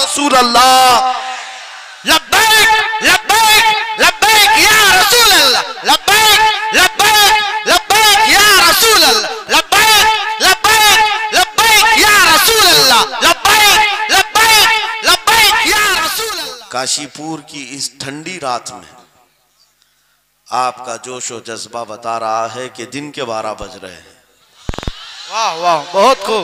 रसूल अल्लाह, लब्बैक लब्बैक लब्बैक या रसूल अल्लाह, लब्बैक लब्बैक लब्बैक या रसूल अल्लाह, लब्बैक लब्बैक लब्बैक या रसूल अल्लाह, लब्बैक लब्बैक लब्बैक या रसूल अल्लाह। काशीपुर की इस ठंडी रात में आपका जोश और जज्बा बता रहा है कि दिन के 12 बज रहे हैं। वाह वाह, बहुत खूब।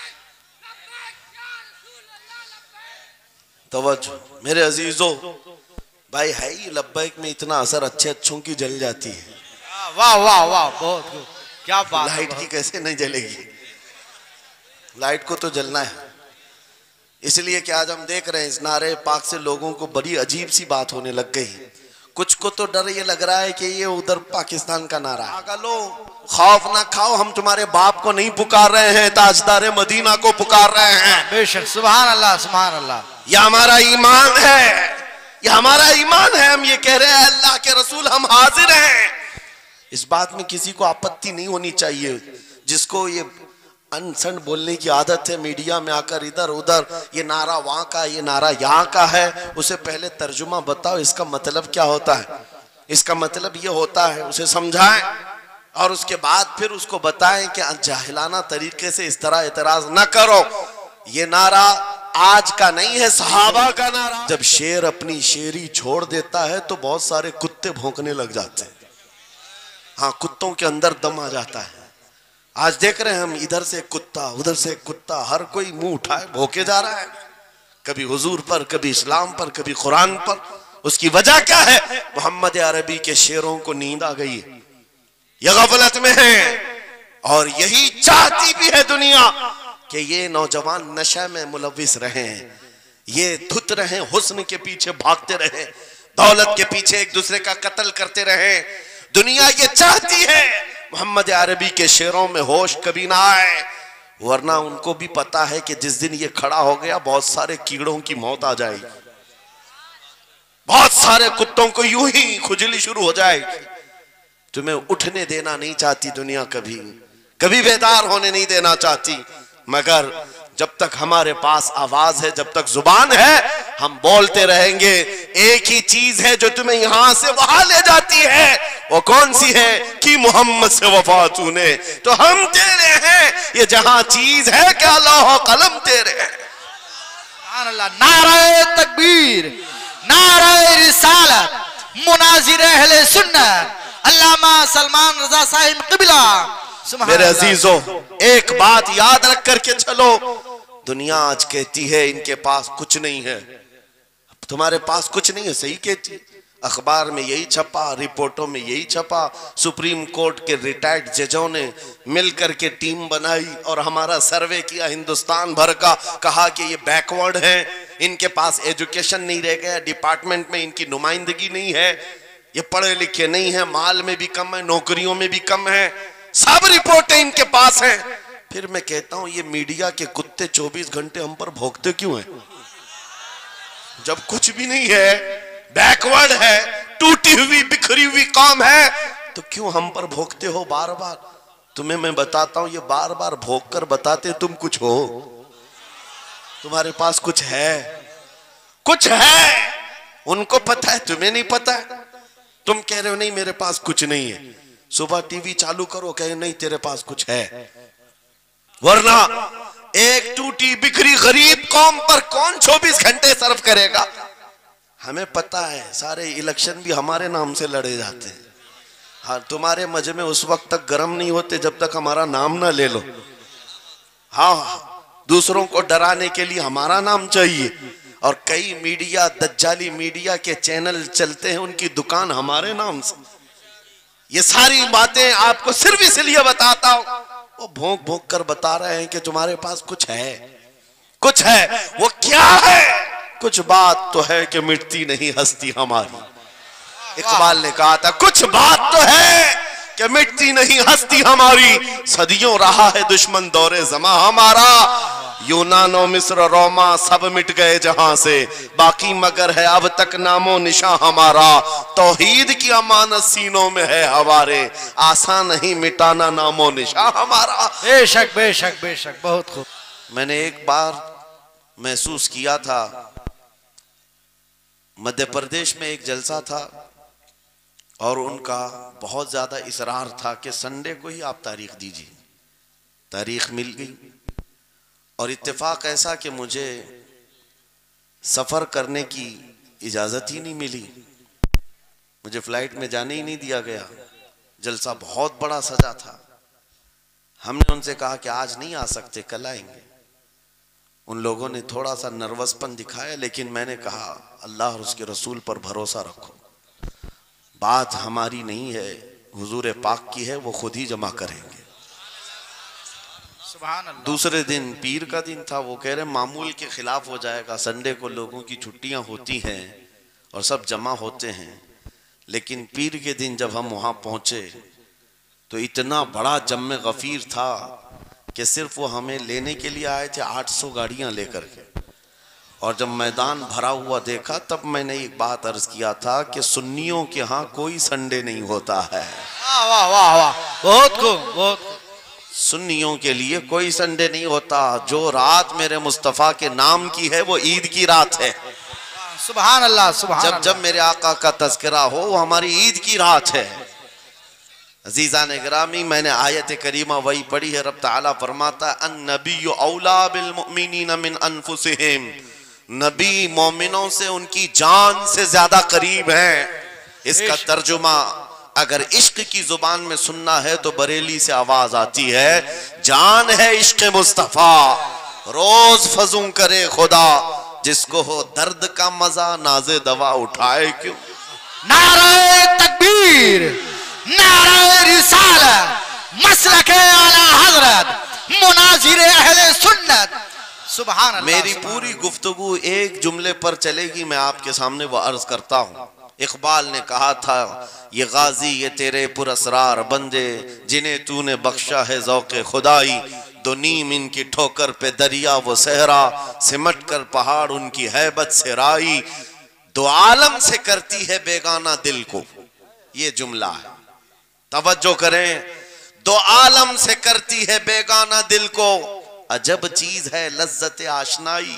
तवज्जो मेरे अजीजों, भाई है ही लब्बैक में इतना असर अच्छे अच्छों की जल जाती है। वाह वाह वाह, बहुत खूब, क्या बात। लाइट की कैसे नहीं जलेगी? लाइट को तो जलना है। इसलिए कि आज हम देख रहे हैं इस नारे पाक से लोगों को बड़ी अजीब सी बात होने लग गई। कुछ को तो डर ये लग रहा है कि ये उधर पाकिस्तान का नारा है। लो खौफ ना खाओ, हम तुम्हारे बाप को नहीं पुकार रहे हैं, ताजदारे मदीना को पुकार रहे हैं। बेशक, सुभान अल्लाह सुभान अल्लाह। ये हमारा ईमान है, ये हमारा ईमान है। हम ये कह रहे हैं अल्लाह के रसूल हम हाजिर हैं। इस बात में किसी को आपत्ति नहीं होनी चाहिए। जिसको ये अनसन बोलने की आदत है, मीडिया में आकर इधर उधर ये नारा वहां का, ये नारा यहाँ का है, उसे पहले तर्जुमा बताओ इसका मतलब क्या होता है। इसका मतलब ये होता है, उसे समझाएं और उसके बाद फिर उसको बताएं कि जाहिलाना तरीके से इस तरह एतराज न करो। ये नारा आज का नहीं है, सहाबा का नारा। जब शेर अपनी शेरी छोड़ देता है तो बहुत सारे कुत्ते भौंकने लग जाते हैं। हाँ, कुत्तों के अंदर दम आ जाता है। आज देख रहे हैं हम, इधर से कुत्ता उधर से कुत्ता, हर कोई मुंह उठाए भौंके जा रहा है, कभी हुजूर पर, कभी इस्लाम पर, कभी कुरान पर। उसकी वजह क्या है? मोहम्मद अरबी के शेरों को नींद आ गई है, ये गफलत में है। और यही चाहती भी है दुनिया कि ये नौजवान नशा में मुलविस रहे, ये धुत रहे, हुस्न के पीछे भागते रहे, दौलत के पीछे एक दूसरे का कत्ल करते रहे। दुनिया ये चाहती है मोहम्मद अरबी के शेरों में होश कभी ना आए, वरना उनको भी पता है कि जिस दिन ये खड़ा हो गया बहुत सारे कीड़ों की मौत आ जाएगी, बहुत सारे कुत्तों को यूं ही खुजली शुरू हो जाएगी। तुम्हें उठने देना नहीं चाहती दुनिया, कभी कभी बेदार होने नहीं देना चाहती। मगर जब तक हमारे पास आवाज है, जब तक जुबान है, हम बोलते रहेंगे। एक ही चीज है जो तुम्हें यहां से वहां ले जाती है, वो कौन सी है? कि मोहम्मद से वफा तूने, तो हम तेरे हैं। ये जहां चीज है क्या लौह कलम तेरे हैं। नारे तकबीर, नारे रिसालत, मुनाजिर अहले सुन्नत अल्लामा सलमान रजा साहिब क़िबला। मेरे अजीजों, एक बात याद रख करके चलो, दुनिया आज कहती है इनके पास कुछ नहीं है। तुम्हारे पास कुछ नहीं है, सही कहती। अखबार में यही छपा, रिपोर्टों में यही छपा। सुप्रीम कोर्ट के रिटायर्ड जजों ने मिलकर के टीम बनाई और हमारा सर्वे किया हिंदुस्तान भर का, कहा कि ये बैकवर्ड है, इनके पास एजुकेशन नहीं रह गया, डिपार्टमेंट में इनकी नुमाइंदगी नहीं है, ये पढ़े लिखे नहीं है, माल में भी कम है, नौकरियों में भी कम है, सब रिपोर्टें इनके पास हैं। फिर मैं कहता हूं ये मीडिया के कुत्ते 24 घंटे हम पर भोंकते क्यों हैं? जब कुछ भी नहीं है, बैकवर्ड है, टूटी हुई बिखरी हुई कौम है, तो क्यों हम पर भोंकते हो बार बार? तुम्हें मैं बताता हूं, ये बार बार भोंक कर बताते तुम कुछ हो, तुम्हारे पास कुछ है, कुछ है। उनको पता है, तुम्हें नहीं पता है। तुम कह रहे हो नहीं मेरे पास कुछ नहीं है, सुबह टीवी चालू करो, कहे नहीं तेरे पास कुछ है। वरना एक टूटी बिखरी गरीब कौम पर कौन 24 घंटे सर्व करेगा? हमें पता है, सारे इलेक्शन भी हमारे नाम से लड़े जाते हैं। हाँ, तुम्हारे मजमे उस वक्त तक गर्म नहीं होते जब तक हमारा नाम ना ले लो। हाँ, दूसरों को डराने के लिए हमारा नाम चाहिए। और कई मीडिया, दज्जाली मीडिया के चैनल चलते हैं, उनकी दुकान हमारे नाम से। ये सारी बातें आपको सिर्फ इसलिए बताता हूं, वो भोंक भोंक कर बता रहे हैं कि तुम्हारे पास कुछ है, कुछ है। वो क्या है? कुछ बात तो है कि मिटती नहीं हस्ती हमारी। इकबाल ने कहा था कुछ बात तो है कि मिटती नहीं हस्ती हमारी, सदियों रहा है दुश्मन दौरे ज़मा हमारा। यूनानो मिस्र रोमा सब मिट गए जहां से, बाकी मगर है अब तक नामो निशा हमारा। तौहीद की अमानत सीनों में है हमारे, आसान नहीं मिटाना नामो निशा हमारा। बेशक बेशक बेशक, बहुत खूब। मैंने एक बार महसूस किया था मध्य प्रदेश में एक जलसा था और उनका बहुत ज़्यादा इसरार था कि संडे को ही आप तारीख दीजिए। तारीख मिल गई और इत्तेफाक ऐसा कि मुझे सफ़र करने की इजाज़त ही नहीं मिली, मुझे फ़्लाइट में जाने ही नहीं दिया गया। जलसा बहुत बड़ा सजा था। हमने उनसे कहा कि आज नहीं आ सकते, कल आएंगे। उन लोगों ने थोड़ा सा नर्वसपन दिखाया, लेकिन मैंने कहा अल्लाह और उसके रसूल पर भरोसा रखो, बात हमारी नहीं है, हुजूर पाक की है, वो खुद ही जमा करेंगे। सुभान अल्लाह। दूसरे दिन पीर का दिन था। वो कह रहे मामूल के खिलाफ हो जाएगा, संडे को लोगों की छुट्टियां होती हैं और सब जमा होते हैं। लेकिन पीर के दिन जब हम वहां पहुंचे तो इतना बड़ा जम्मे गफीर था कि सिर्फ वो हमें लेने के लिए आए थे 800 गाड़ियां लेकर के। और जब मैदान भरा हुआ देखा तब मैंने एक बात अर्ज किया था कि सुन्नियों के यहाँ कोई संडे नहीं होता है। वाह वाह वाह वाह, बहुत खूब, बहुत खूब। सुन्नियों के लिए कोई संडे नहीं होता। जो रात मेरे मुस्तफ़ा के नाम की है वो ईद की रात है। सुभान अल्लाह, सुभान जब अल्लाह। जब मेरे आका का तज़किरा हो वो हमारी ईद की रात है। अजीज़ान गिरामी, मैंने आयत करीमा वही पढ़ी है। रब ताला फरमाता अन नबिय्यु औला बिल मुमिनीन मिन अनफुसिहिम, नबी मोमिनों से उनकी जान से ज्यादा करीब है। इसका तर्जुमा अगर इश्क की जुबान में सुनना है तो बरेली से आवाज आती है, जान है इश्क मुस्तफा, रोज फजू करे खुदा, जिसको हो दर्द का मजा नाज़े दवा उठाए क्यों। नारे तकबीर, नारे रिसालत, मसलके आला हजरत, मुनाजिर अहले सुन्नत। सुभान अल्लाह। मेरी पूरी गुफ्तगू एक जुमले पर चलेगी, मैं आपके सामने वो अर्ज करता हूँ। इकबाल ने कहा था, ये गाजी ये तेरे पुरअसरार बंदे, जिन्हें तूने बख्शा है ज़ौक़े खुदाई, दो नीम इनकी ठोकर पे दरिया वो सहरा, सिमट कर पहाड़ उनकी हैबत से राई, दो आलम से करती है बेगाना दिल को। ये जुमला है, तवज्जो करें। दो आलम से करती है बेगाना दिल को, अजब चीज है लज्जत आशनाई,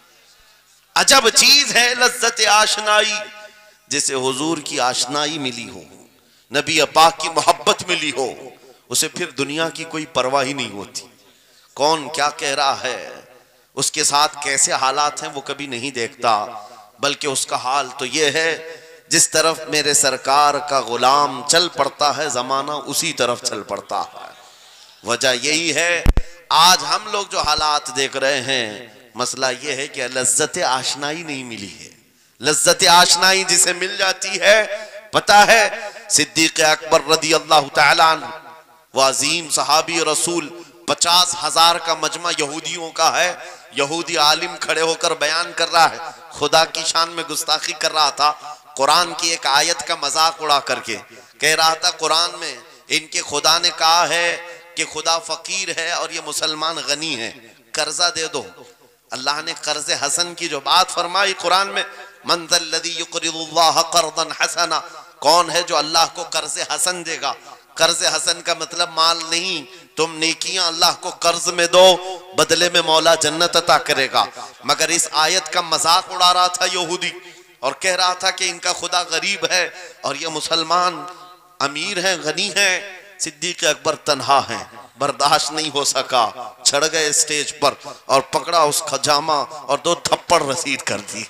अजब चीज है लज्जत आशनाई। जिसे हुजूर की आशनाई मिली हो, नबी पाक की मोहब्बत मिली हो, उसे फिर दुनिया की कोई परवाह ही नहीं होती। कौन क्या कह रहा है, उसके साथ कैसे हालात हैं वो कभी नहीं देखता, बल्कि उसका हाल तो ये है जिस तरफ मेरे सरकार का गुलाम चल पड़ता है, जमाना उसी तरफ चल पड़ता है। वजह यही है आज हम लोग जो हालात देख रहे हैं, मसला ये है कि लज्जत आशनाई नहीं मिली है। लज्जत आशनाई जिसे मिल जाती है, पता है सिद्दीक़ अकबर रदी अल्लाह तआला अन्हु, वो अजीम सहाबी रसूल, 50,000 का मजमा यहूदियों का है। यहूदी आलिम खड़े होकर बयान कर रहा है, खुदा की शान में गुस्ताखी कर रहा था। कुरान की एक आयत का मजाक उड़ा करके कह रहा था, कुरान में इनके खुदा ने कहा है कि खुदा फकीर है और ये मुसलमान गनी है, कर्जा दे दो। अल्लाह ने कर्ज हसन की जो बात फरमाई कुरान में, मन ज़ल्लज़ी युक़रिज़ुल्लाह क़र्ज़न हसना, कौन है जो अल्लाह को कर्ज हसन देगा। कर्ज हसन का मतलब माल नहीं, तुम नेकियां अल्लाह को कर्ज में दो, बदले में मौला जन्नत अता करेगा। मगर इस आयत का मजाक उड़ा रहा था यहूदी और कह रहा था कि इनका खुदा गरीब है और ये मुसलमान अमीर हैं, गनी हैं। सिद्दीक़ अकबर तन्हा हैं, बर्दाश्त नहीं हो सका, चढ़ गए स्टेज पर और पकड़ा उस खजामा और 2 थप्पड़ रसीद कर दी।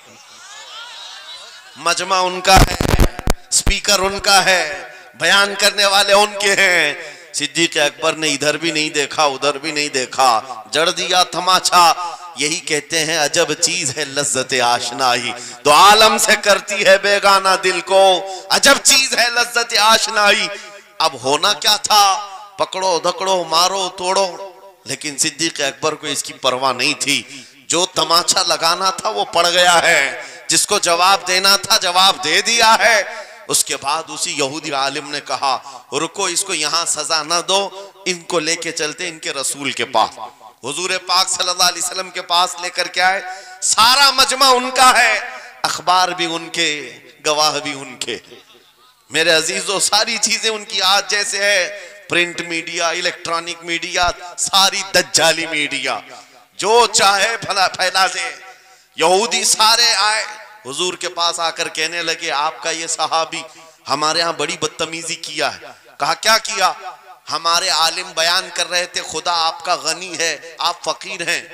मजमा उनका है, स्पीकर उनका है, बयान करने वाले उनके हैं। सिद्दीक़ अकबर ने इधर भी नहीं देखा उधर भी नहीं देखा, जड़ दिया तमाचा। यही कहते हैं अजब चीज है लज्जत आशनाई, दो आलम से करती है बेगाना दिल को, अजब चीज है लज्जत आशनाई। अब होना क्या था, पकड़ो धकड़ो मारो तोड़ो, लेकिन सिद्दीक़ अकबर को इसकी परवाह नहीं थी। जो तमाचा लगाना था वो पड़ गया है, जिसको जवाब देना था जवाब दे दिया है। उसके बाद उसी यहूदी आलिम ने कहा, रुको, इसको यहाँ सजा ना दो, इनको लेके चलते इनके रसूल के पास। हुजूर पाक सल्लल्लाहु अलैहि वसल्लम के पास लेकर के आए। सारा मजमा उनका है, अखबार भी उनके, गवाह भी उनके। मेरे अजीजों, सारी चीजें उनकी आज जैसे है, प्रिंट मीडिया, इलेक्ट्रॉनिक मीडिया, सारी दज्जाली मीडिया, जो चाहे फैला दे। यहूदी सारे आए, हुजूर के पास आकर कहने लगे आपका ये सहाबी हमारे यहाँ बड़ी बदतमीजी किया है। कहा क्या किया? हमारे आलिम बयान कर रहे थे खुदा आपका गनी है, आप फकीर हैं।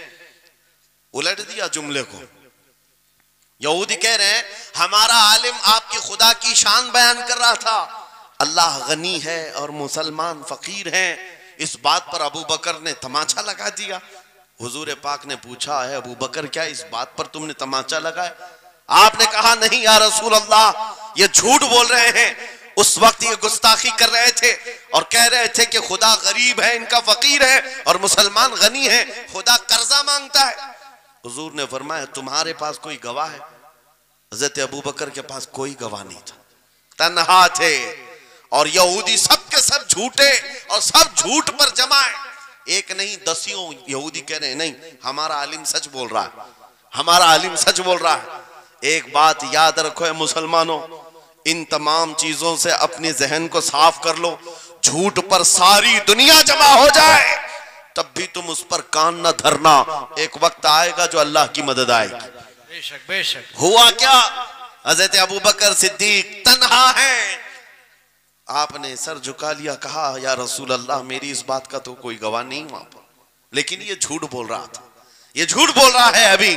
उलट दिया जुमले को। यहूदी कह रहे हैं हमारा आलिम आपकी खुदा की शान बयान कर रहा था, अल्लाह गनी है और मुसलमान फकीर हैं। इस बात पर अबू बकर ने तमाचा लगा दिया। हुजूर पाक ने पूछा है अबू बकर क्या इस बात पर तुमने तमाचा लगाया? आपने कहा नहीं या रसूल अल्लाह, ये झूठ बोल रहे हैं। उस वक्त ये गुस्ताखी कर रहे थे और कह रहे थे कि खुदा गरीब है, इनका फकीर है, और मुसलमान गनी है, खुदा कर्जा मांगता है। हुजूर ने फरमाया तुम्हारे पास कोई गवाह है? हज़रत अबू बकर के पास कोई गवाह नहीं था, तन्हा थे। और यहूदी सब के सब झूठे और सब झूठ पर जमा है। एक नहीं दसियों यहूदी कह रहे हैं नहीं हमारा आलिम सच बोल रहा है, हमारा आलिम सच बोल रहा है। एक बात याद रखो मुसलमानों, इन तमाम चीजों से अपने जहन को साफ कर लो। झूठ पर सारी दुनिया जमा हो जाए तब भी तुम उस पर कान न धरना, एक वक्त आएगा जो अल्लाह की मदद आएगी। बेशक बेशक। हुआ क्या? हज़रत अबू बकर सिद्दीक तन्हा है, आपने सर झुका लिया, कहा या रसूल अल्लाह मेरी इस बात का तो कोई गवाह नहीं वहां पर, लेकिन ये झूठ बोल रहा था, ये झूठ बोल रहा है अभी।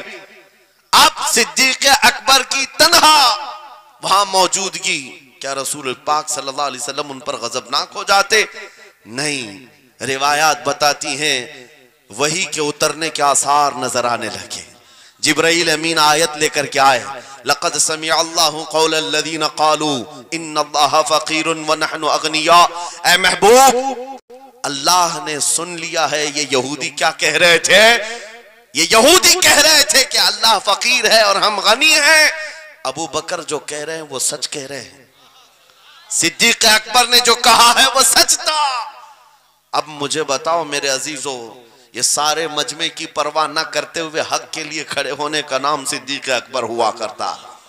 अब सिद्दीक अकबर की तन्हा वहां मौजूदगी, क्या रसूल पाक सल्लल्लाहु अलैहि वसल्लम उन पर गजबनाक हो जाते? नहीं, रिवायात बताती हैं वही के उतरने के आसार नजर आने लगे। जिब्राइल अमीन आयत लेकर के आए, लक़द समिअ अल्लाहु क़ौलल्लज़ीना क़ालू इन्नल्लाहा फ़क़ीरुन व नहनु अग़निया। ऐ महबूब, अल्लाह ने सुन लिया है ये यहूदी क्या कह रहे थे। ये यहूदी कह रहे थे कि अल्लाह फकीर है और हम गनी हैं। अबू बकर जो कह रहे हैं वो सच कह रहे हैं, सिद्दीक अकबर ने जो कहा है वो सच था। अब मुझे बताओ मेरे अजीजों, ये सारे मजमे की परवाह न करते हुए हक के लिए खड़े होने का नाम सिद्दीक अकबर हुआ करता।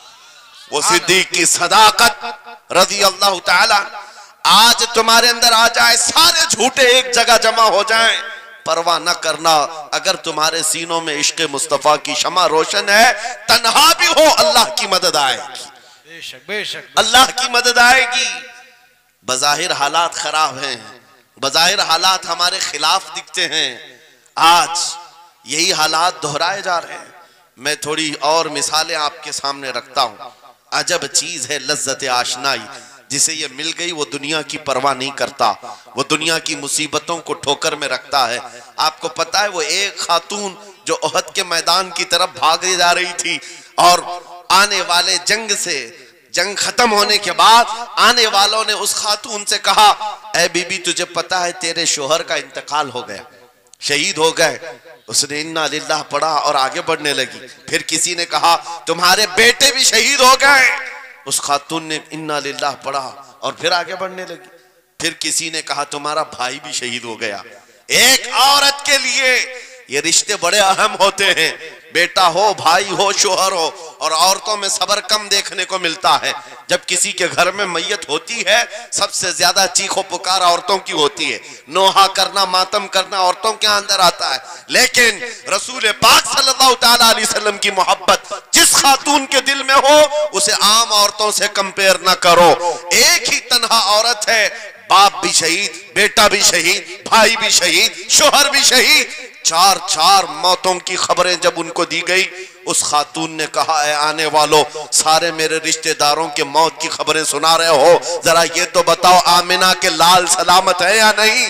वो सिद्दीक की सदाकत रज़ी अल्लाह ताला आज तुम्हारे अंदर आ जाए, सारे झूठे एक जगह जमा हो जाएं, परवाह न करना। अगर तुम्हारे सीनों में इश्क़ मुस्तफा की शमा रोशन है, तन्हा भी हो अल्लाह की मदद आएगी। बेशक बेशक, अल्लाह की मदद आएगी। बज़ाहिर हालात खराब हैं, बज़ाहिर हालात हमारे खिलाफ दिखते हैं, आज यही हालात दोहराए जा रहे हैं। मैं थोड़ी और मिसालें आपके सामने रखता हूं। अजब चीज है लज्जत आशनाई, जिसे ये मिल गई वो दुनिया की परवाह नहीं करता, वो दुनिया की मुसीबतों को ठोकर में रखता है। आपको पता है वो एक खातून जो ओहद के मैदान की तरफ भागे जा रही थी और आने वाले जंग से, जंग खत्म होने के बाद आने वालों ने उस खातून से कहा, ऐ बीबी तुझे पता है तेरे शोहर का इंतकाल हो गया, शहीद हो गए। उसने इन्ना लिल्लाह पढ़ा और आगे बढ़ने लगी। फिर किसी ने कहा तुम्हारे बेटे भी शहीद हो गए। उस खातून ने इन्ना लिल्लाह पढ़ा और फिर आगे बढ़ने लगी। फिर किसी ने कहा तुम्हारा भाई भी शहीद हो गया। एक औरत के लिए ये रिश्ते बड़े अहम होते हैं, बेटा हो, भाई हो, शोहर हो। और औरतों में सब्र कम देखने को मिलता है। जब किसी के घर में मैयत होती है सबसे ज्यादा चीखो पुकार औरतों की होती है, नोहा करना, मातम करना औरतों के अंदर आता है। लेकिन रसूल पाक सल्लल्लाहु ताला अलैहि वसल्लम की मोहब्बत जिस खातून के दिल में हो उसे आम औरतों से कंपेयर ना करो। एक ही तन्हा औरत है, बाप भी शहीद, बेटा भी शहीद, भाई भी शहीद, शोहर भी शहीद। चार चार मौतों की खबरें जब उनको दी गई, उस खातून ने कहा है आने वालों, सारे मेरे रिश्तेदारों के मौत की खबरें सुना रहे हो, जरा ये तो बताओ आमिना के लाल सलामत है या नहीं?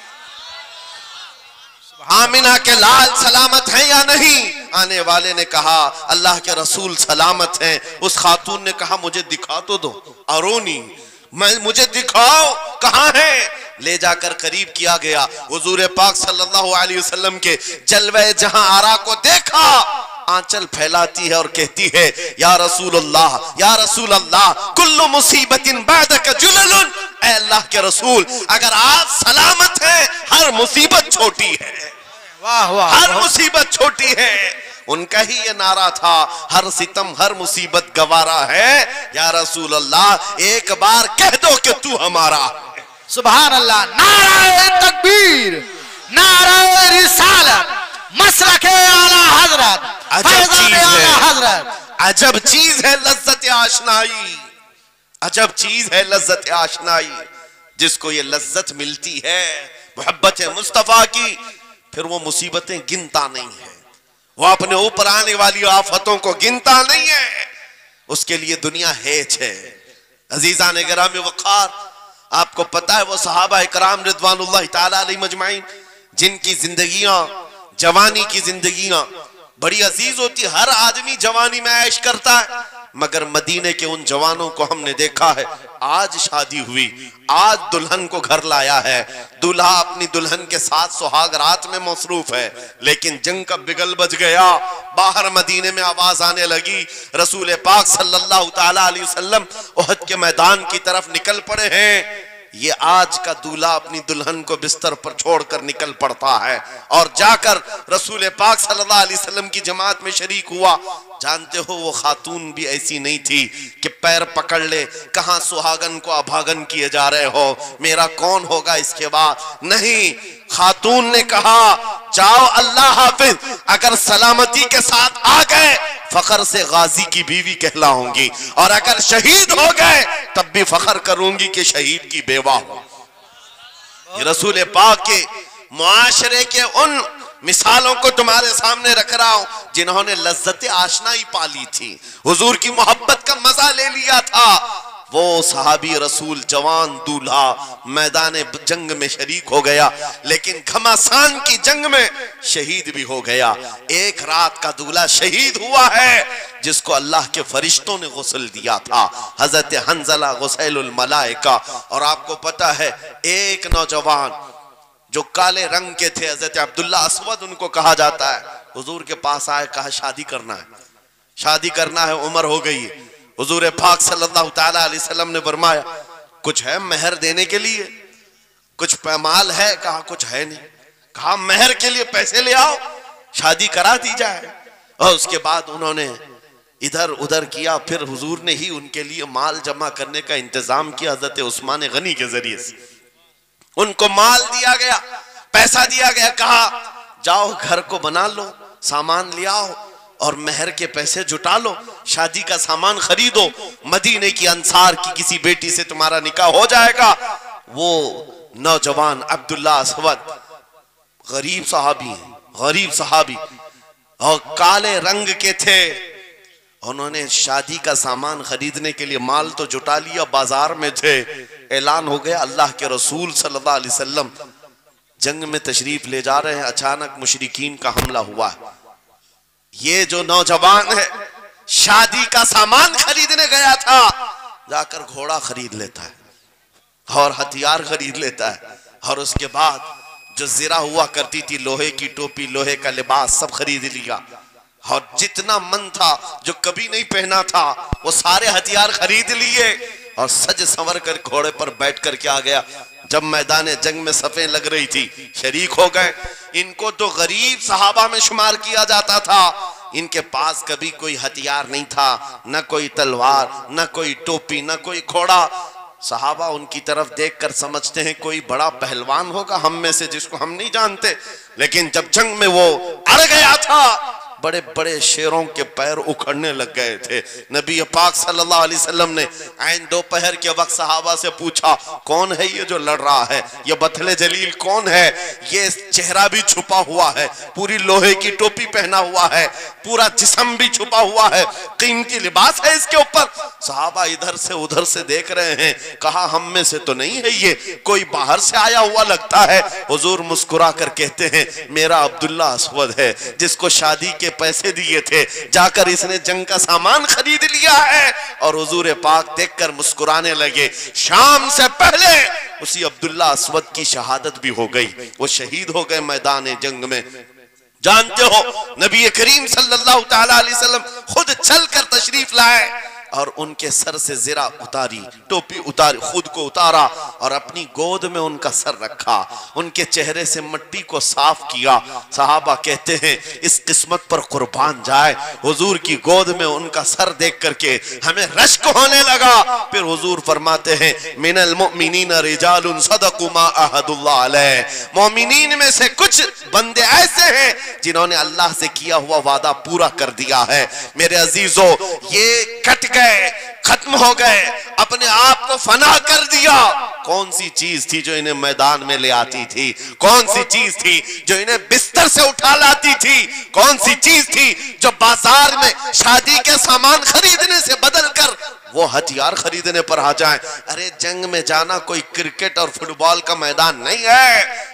आमिना के लाल सलामत है या नहीं? आने वाले ने कहा अल्लाह के रसूल सलामत हैं। उस खातून ने कहा मुझे दिखा तो दो, अरोनी, मुझे दिखाओ कहां है। ले जाकर करीब किया गया, हुजूर पाक सल्लल्लाहु अलैहि वसल्लम के जलवे जहां आरा को देखा, आंचल फैलाती है और कहती है या रसूल अल्लाह, या रसूल अल्लाह, कुल्लु मुसीबतिन बादक जुललुन। ऐ अल्लाह के रसूल, अगर आप सलामत हैं हर मुसीबत छोटी है। वाह वाह, हर मुसीबत छोटी है। उनका ही ये नारा था, हर सितम हर मुसीबत गवारा है। या रसूल अल्लाह, एक बार कह दो कि तू हमारा। सुभान अल्लाह, नारे तकबीर, नारे रिसालत, मसलके आला हजरत, अजब चीज है, हजरत, अजब चीज है लज्जत आशनाई, अजब चीज है लज्जत आशनाई। जिसको ये लज्जत मिलती है मोहब्बत मुस्तफा की, फिर वो मुसीबतें गिनता नहीं है, वो अपने ऊपर आने वाली आफतों को गिनता नहीं है, उसके लिए दुनिया हेच है। अजीजा ने गिरामी वक़ार, आपको पता है वो सहाबा इकराम रिज़वानुल्लाह ताला अलैहिम मजमाइन जिनकी जिंदगियां, जवानी की जिंदगियां बड़ी अजीज होती, हर आदमी जवानी में ऐश करता है, मगर मदीने के उन जवानों को हमने देखा है, आज शादी हुई, आज दुल्हन को घर लाया है, दूल्हा अपनी दुल्हन के साथ सुहाग रात में मसरूफ है, लेकिन जंग का बिगल बज गया, बाहर मदीने में आवाज आने लगी, रसूल पाक सल्लल्लाहु ताला अलैहि वसल्लम उहद के मैदान की तरफ निकल पड़े हैं। ये आज का दूल्हा अपनी दुल्हन को बिस्तर पर छोड़कर निकल पड़ता है और जाकर रसूल पाक सल्लल्लाहु अलैहि वसल्लम की जमात में शरीक हुआ। जानते हो वो खातून भी ऐसी नहीं थी कि पैर पकड़ ले, कहां सुहागन को अभागन किए जा रहे हो, मेरा कौन होगा इसके बाद, नहीं, खातून ने कहा जाओ अल्लाह हाफिज, अगर सलामती के साथ आ गए फखर से गाजी की बीवी कहलाऊंगी, और अगर शहीद हो गए तब भी फखर करूंगी कि शहीद की बेवा हो। ये रसूल पाक के मुआशरे के उन मिसालों को तुम्हारे सामने रख रहा हूं जिन्होंने लज्जत आशनाई पाली थी, हुजूर की मोहब्बत का मजा ले लिया था। वो सहाबी रसूल जवान दूल्हा मैदान जंग में शरीक हो गया, लेकिन घमासान की जंग में शहीद भी हो गया। एक रात का दूल्हा शहीद हुआ है जिसको अल्लाह के फरिश्तों ने गुस्ल दिया था, हजरत हंजला गुसैलुल मलाइका। और आपको पता है एक नौजवान जो काले रंग के थे, हजरत अब्दुल्ला अस्वद उनको कहा जाता है, हुजूर के पास आए, कहा शादी करना है, शादी करना है, उम्र हो गई है। हुजूर पाक सल्लल्लाहु ताला अलैहि वसल्लम ने फरमाया कुछ है मेहर देने के लिए, कुछ पैमाल है, कहा कुछ है नहीं, कहा मेहर के लिए पैसे ले आओ, शादी करा दी जाए। और उसके बाद उन्होंने इधर उधर किया, फिर हुजूर ने ही उनके लिए माल जमा करने का इंतजाम किया, हजरत उस्मान गनी के जरिए से उनको माल दिया गया, पैसा दिया गया, कहा जाओ घर को बना लो, सामान ले आओ और मेहर के पैसे जुटा लो, शादी का सामान खरीदो, मदीने की अंसार की किसी बेटी से तुम्हारा निकाह हो जाएगा। वो नौजवान अब्दुल्ला अस्वद गरीब सहाबी हैं, गरीब सहाबी और काले रंग के थे। उन्होंने शादी का सामान खरीदने के लिए माल तो जुटा लिया, बाजार में थे, ऐलान हो गया अल्लाह के रसूल सल्लल्लाहु अलैहि वसल्लम जंग में तशरीफ ले जा रहे हैं, अचानक मुशरिकीन का हमला हुआ है। ये जो नौजवान है शादी का सामान खरीदने गया था, जाकर घोड़ा खरीद लेता है और हथियार खरीद लेता है, और उसके बाद जो जिरा हुआ करती थी, लोहे की टोपी, लोहे का लिबास, सब खरीद लिया, और जितना मन था जो कभी नहीं पहना था वो सारे हथियार खरीद लिए और सज संवर कर घोड़े पर बैठ कर के आ गया। जब मैदान जंग में सफें लग रही थी शरीक हो गए। इनको तो गरीब सहाबा में शुमार किया जाता था, इनके पास कभी कोई हथियार नहीं था, न कोई तलवार, न कोई टोपी, न कोई घोड़ा। सहाबा उनकी तरफ देखकर समझते हैं कोई बड़ा पहलवान होगा हम में से जिसको हम नहीं जानते, लेकिन जब जंग में वो अड़ गया था बड़े बड़े शेरों के पैर उखड़ने लग गए थे। नबी पाक सल्लल्लाहु अलैहि वसल्लम ने ऐन दोपहर के वक्त सहाबा से पूछा कौन है ये जो लड़ रहा है, ये बथले जलील कौन है, ये चेहरा भी छुपा हुआ है, पूरी लोहे की टोपी पहना हुआ है, पूरा जिस्म भी छुपा हुआ है, कीमती लिबास है इसके ऊपर। सहाबा इधर से उधर से देख रहे हैं, कहा हम में से तो नहीं है ये, कोई बाहर से आया हुआ लगता है। हुजूर मुस्कुरा कर कहते हैं मेरा अब्दुल्ला अस्वद है जिसको शादी के पैसे दिए थे, जाकर इसने जंग का सामान खरीद लिया है। और हुजूर पाक देखकर मुस्कुराने लगे। शाम से पहले उसी अब्दुल्ला अस्वद की शहादत भी हो गई, वो शहीद हो गए मैदान जंग में। जानते हो नबी करीम सल्लल्लाहु ताला अलैहि वसल्लम खुद चलकर तशरीफ लाए, और उनके सर से ज़रा उतारी, टोपी उतारी, खुद को उतारा और अपनी गोद में उनका सर रखा, उनके चेहरे से मिट्टी को साफ किया। सहाबा कहते हैं इस किस्मत पर कुर्बान जाए, हुजूर की गोद में उनका सर देख करके हमें रश्क होने लगा। फिर हुजूर फरमाते हैं मिनल मुमिनीन रिजालुन सदकु मा अहदुल्लाह अलैह, मोमिनीन में से कुछ बंदे ऐसे हैं जिन्होंने अल्लाह से किया हुआ वादा पूरा कर दिया है। मेरे अजीजों, ये कट गए, खत्म हो गए, अपने आप को फना कर दिया। कौन सी चीज थी जो इन्हें मैदान में ले आती थी? कौन सी चीज थी जो इन्हें बिस्तर से उठा लाती थी? कौन सी चीज थी जो बाजार में शादी के सामान खरीदने से बदलकर वो हथियार खरीदने पर आ जाए? अरे जंग में जाना कोई क्रिकेट और फुटबॉल का मैदान नहीं है,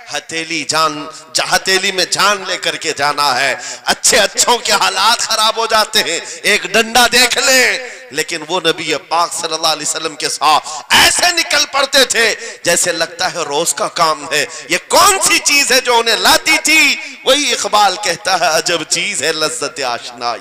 हथेली में जान लेकर के जाना है। अच्छों के हालात खराब हो जाते हैं, एक डंडा देख ले, लेकिन वो नबी पाक सल्लल्लाहु अलैहि वसल्लम के साथ ऐसे निकल पड़ते थे जैसे लगता है रोज का काम है। ये कौन सी चीज है जो उन्हें लाती थी? वही इकबाल कहता है अजब चीज है लज्जत आशनाई,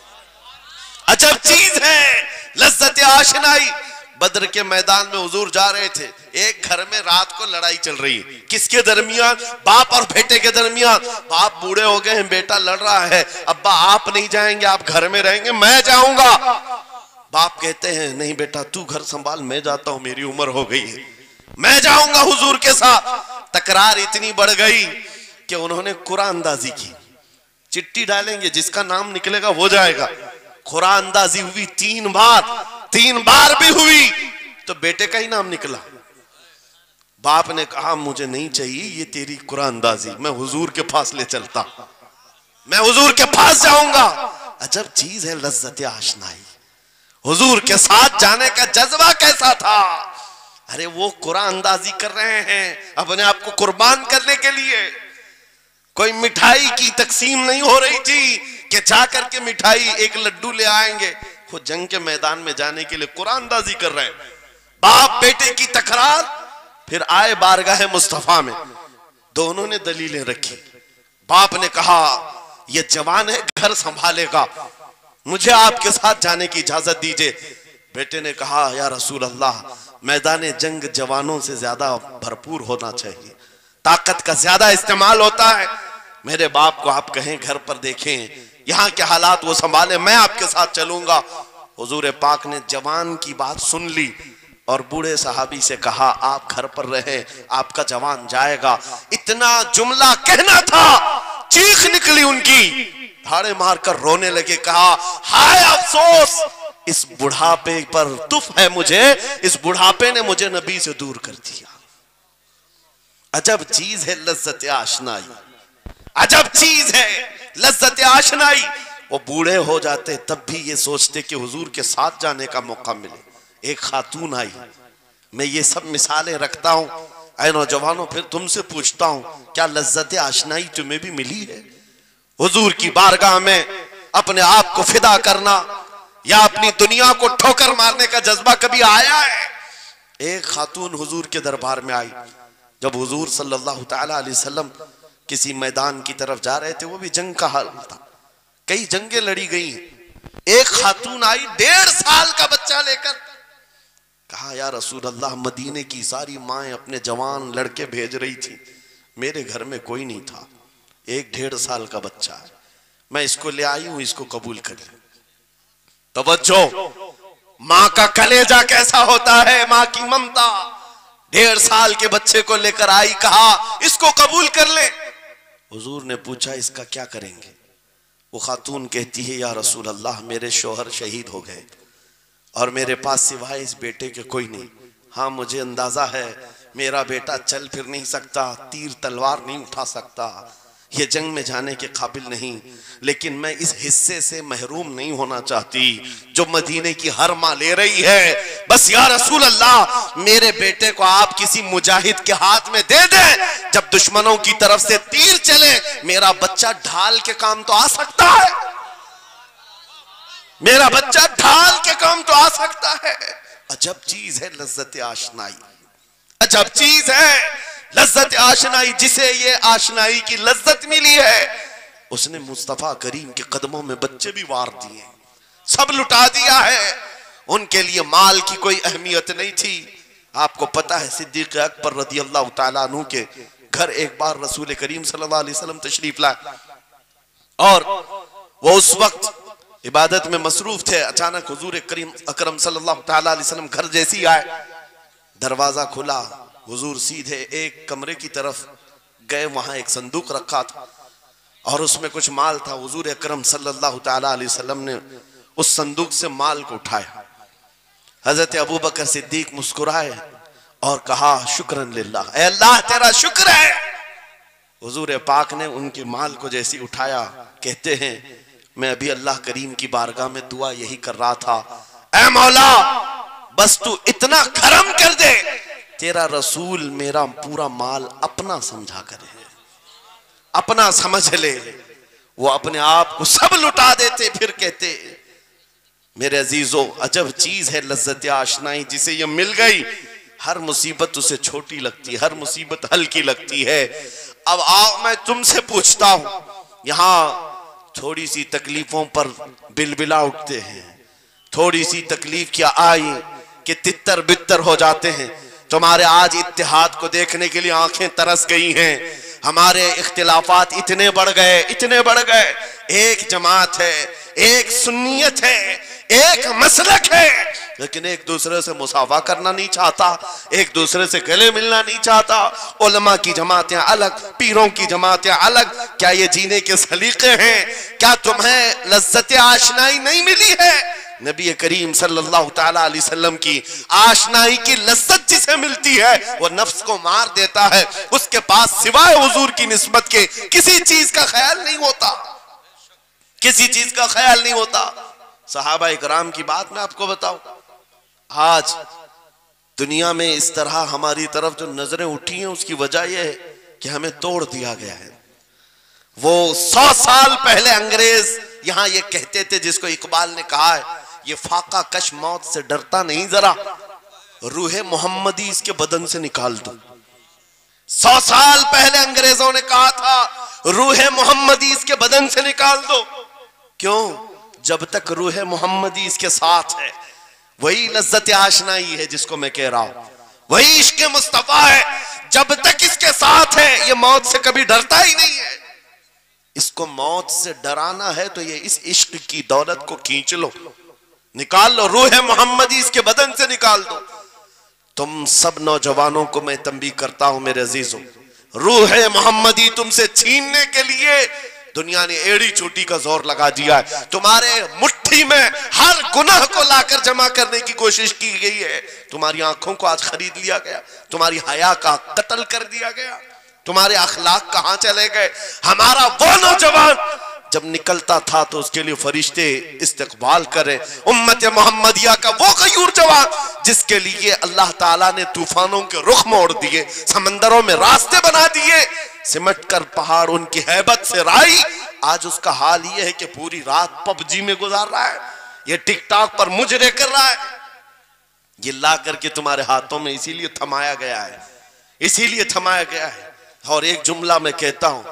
अजब चीज है लज्जत आशनाई। बद्र के मैदान में हुजूर जा रहे थे, एक घर में रात को लड़ाई चल रही है। किसके दरमियान? बाप और बेटे के दरमियान। बाप बूढ़े हो गए हैं, बेटा लड़ रहा है, अब्बा आप नहीं जाएंगे, आप घर में रहेंगे, मैं जाऊंगा। बाप कहते हैं नहीं बेटा तू घर संभाल, मैं जाता हूं, मेरी उम्र हो गई है, मैं जाऊंगा हुजूर के साथ। तकरार इतनी बढ़ गई कि उन्होंने कुरान अंदाजी की, चिट्ठी डालेंगे, जिसका नाम निकलेगा वो जाएगा। कुरान अंदाजी हुई 3 बार भी हुई तो बेटे का ही नाम निकला। बाप ने कहा मुझे नहीं चाहिए ये तेरी कुरान अंदाजी, मैं हुजूर के पास ले चलता, मैं हुजूर के पास जाऊंगा। अजब चीज है लज्जत आशनाई। हुजूर के साथ जाने का जज्बा कैसा था? अरे वो कुरान अंदाजी कर रहे हैं अपने आप को कुर्बान करने के लिए। कोई मिठाई की तकसीम नहीं हो रही थी कि जाकर के मिठाई एक लड्डू ले आएंगे। वो जंग के मैदान में जाने के लिए कुरान अंदाजी कर रहे हैं। बाप बेटे की तकरार, फिर आए बारगाह मुस्तफा में, दोनों ने दलीलें रखी। बाप ने कहा यह जवान है, घर संभालेगा, मुझे आपके साथ जाने की इजाजत दीजिए। बेटे ने कहा या रसूल अल्लाह, मैदान जंग जवानों से ज्यादा भरपूर होना चाहिए, ताकत का ज्यादा इस्तेमाल होता है। मेरे बाप को आप कहें घर पर देखें, यहाँ के हालात वो संभाले, मैं आपके साथ चलूंगा। हुजूर पाक ने जवान की बात सुन ली और बूढ़े सहाबी से कहा आप घर पर रहे, आपका जवान जाएगा। इतना जुमला कहना था, चीख निकली उनकी, भाड़े मारकर रोने लगे। कहा हाय अफसोस, इस बुढ़ापे पर तुफ है मुझे, इस बुढ़ापे ने मुझे नबी से दूर कर दिया। अजब चीज है लज्जत आशनाई, अजब चीज है लज्जत आशनाई। वो बूढ़े हो जाते तब भी ये सोचते कि हुजूर के साथ जाने का मौका मिले। एक खातून आई, मैं ये सब मिसालें रखता हूं, ऐ नौजवानों फिर तुमसे पूछता हूं क्या लज्जत आशनाई तुम्हें भी मिली है? हुजूर की बारगाह में अपने आप को फिदा करना या अपनी दुनिया को ठोकर मारने का जज्बा कभी आया है? एक खातून हुजूर के दरबार में आई। जब हुजूर सल्लल्लाहु तआला अलैहि वसल्लम किसी मैदान की तरफ जा रहे थे, वो भी जंग का हाल था, कई जंगें लड़ी गई। एक खातून आई 1.5 साल का बच्चा लेकर, कहा या रसूल अल्लाह, मदीने की सारी माएं अपने जवान लड़के भेज रही थी, मेरे घर में कोई नहीं था, एक 1.5 साल का बच्चा है, मैं इसको ले आई हूं, इसको कबूल कर ले। तवज्जो, मां का कलेजा कैसा होता है, मां की ममता। 1.5 साल के बच्चे को लेकर आई, कहा इसको कबूल कर ले। हुजूर ने पूछा इसका क्या करेंगे? वो खातून कहती है या रसूल अल्लाह, मेरे शोहर शहीद हो गए और मेरे पास सिवाय इस बेटे के कोई नहीं। हाँ मुझे अंदाजा है मेरा बेटा चल फिर नहीं सकता, तीर तलवार नहीं उठा सकता, ये जंग में जाने के काबिल नहीं, लेकिन मैं इस हिस्से से महरूम नहीं होना चाहती जो मदीने की हर माँ ले रही है। बस या रसूल अल्लाह, मेरे बेटे को आप किसी मुजाहिद के हाथ में दे दें, जब दुश्मनों की तरफ से तीर चले मेरा बच्चा ढाल के काम तो आ सकता है, मेरा बच्चा ढाल के काम तो आ सकता है। अजब चीज है लज्जत आशनाई, अजब चीज है लज्जत आशनाई। जिसे ये आशनाई की लज्जत मिली है उसने मुस्तफा करीम के कदमों में बच्चे भी वार दिए, सब लुटा दिया है। उनके लिए माल की कोई अहमियत नहीं थी। आपको पता है सिद्दीक अकबर रज़ी अल्लाह तआला अन्हु के घर एक बार रसूल करीम सल्लल्लाहु अलैहि वसल्लम तशरीफ लाए और वो उस वक्त इबादत में मसरूफ थे। अचानक हुजूर करीम अकरम सल्लल्लाहु तआला अलैहि वसल्लम घर जैसी आए, दरवाजा खुला, हुजूर सीधे एक कमरे की तरफ गए, वहां एक संदूक रखा था और उसमें कुछ माल था। हुजूर अकरम सल्लल्लाहु तआला अलैहि वसल्लम ने उस संदूक से माल को उठाया। हजरत अबू बकर सिद्दीक मुस्कुराए और कहा शुक्रन लिल्लाह, ऐ अल्लाह तेरा शुक्र है। हुजूर पाक ने उनके माल को जैसी उठाया, कहते हैं मैं अभी अल्लाह करीम की बारगाह में दुआ यही कर रहा था, ऐ मौला बस तू इतना करम कर दे, तेरा रसूल मेरा पूरा माल अपना समझा करे, अपना समझ ले। वो अपने आप को सब लुटा देते, फिर कहते मेरे अजीजों अजब चीज है लज्जत आशनाई, जिसे ये मिल गई हर मुसीबत उसे छोटी लगती है, हर मुसीबत हल्की लगती है। अब आओ मैं तुमसे पूछता हूं, यहाँ थोड़ी सी तकलीफों पर बिलबिला उठते हैं, थोड़ी सी तकलीफ क्या आई कि तितर बितर हो जाते हैं। तुम्हारे आज इत्तेहाद को देखने के लिए आंखें तरस गई हैं। हमारे इख्तिलाफात इतने बढ़ गए, इतने बढ़ गए। एक जमात है, एक सुन्नियत है, एक मसलक है, लेकिन एक दूसरे से मुसाफा करना नहीं चाहता, एक दूसरे से गले मिलना नहीं चाहता। उलमा की जमातें अलग, पीरों की जमातें अलग। क्या ये जीने के सलीके हैं? क्या तुम्हें लज्जत आशनाई नहीं मिली है? नबी करीम सल्लल्लाहु तआला अलैहि वसल्लम की आशनाई की लज्जत जिसे मिलती है वो नफ्स को मार देता है। उसके पास सिवाय हुजूर की निस्बत के किसी चीज का ख्याल नहीं होता, किसी चीज का ख्याल नहीं होता। सहाबा इकराम की बात मैं आपको बताऊं, आज दुनिया में इस तरह हमारी तरफ जो नजरें उठी हैं उसकी वजह यह है कि हमें तोड़ दिया गया है। वो 100 साल पहले अंग्रेज यहां ये कहते थे, जिसको इकबाल ने कहा है, ये फाका कश मौत से डरता नहीं जरा, रूहे मोहम्मदी इसके बदन से निकाल दो। 100 साल पहले अंग्रेजों ने कहा था रूहे मोहम्मदी इसके बदन से निकाल दो। क्यों? जब तक रूहे मोहम्मदी इसके साथ है, वही लज्जत आशनाई है जिसको मैं कह रहा हूं, वही इश्क मुस्तफा है। जब तक इसके साथ है ये मौत से कभी डरता ही नहीं है। इसको मौत से डराना है तो ये इस इश्क की दौलत को खींच लो, निकाल लो, रूह मोहम्मदी इसके बदन से निकाल दो। तुम सब नौजवानों को मैं तंबीह करता हूं मेरे अजीजों, रूह मोहम्मदी तुमसे छीनने के लिए दुनिया ने एड़ी चोटी का जोर लगा दिया है। तुम्हारे मुट्ठी में हर गुनाह को लाकर जमा करने की कोशिश की गई है। तुम्हारी आंखों को आज खरीद लिया गया, तुम्हारी हया का कत्ल कर दिया गया, तुम्हारे अखलाक कहां चले गए। हमारा वो नौजवान जब निकलता था तो उसके लिए फरिश्ते इस्तकबाल करें। उम्मत मोहम्मदिया का वो गयूर जवान जिसके लिए अल्लाह ताला ने तूफानों के रुख मोड़ दिए, समंदरों में रास्ते बना दिए, सिमट कर पहाड़ उनकी हैबत से राई। आज उसका हाल ये है कि पूरी रात पबजी में गुजार रहा है, ये टिकटॉक पर मुजरे कर रहा है। ये ला करके तुम्हारे हाथों में इसीलिए थमाया गया है, इसीलिए थमाया गया है। और एक जुमला मैं कहता हूं,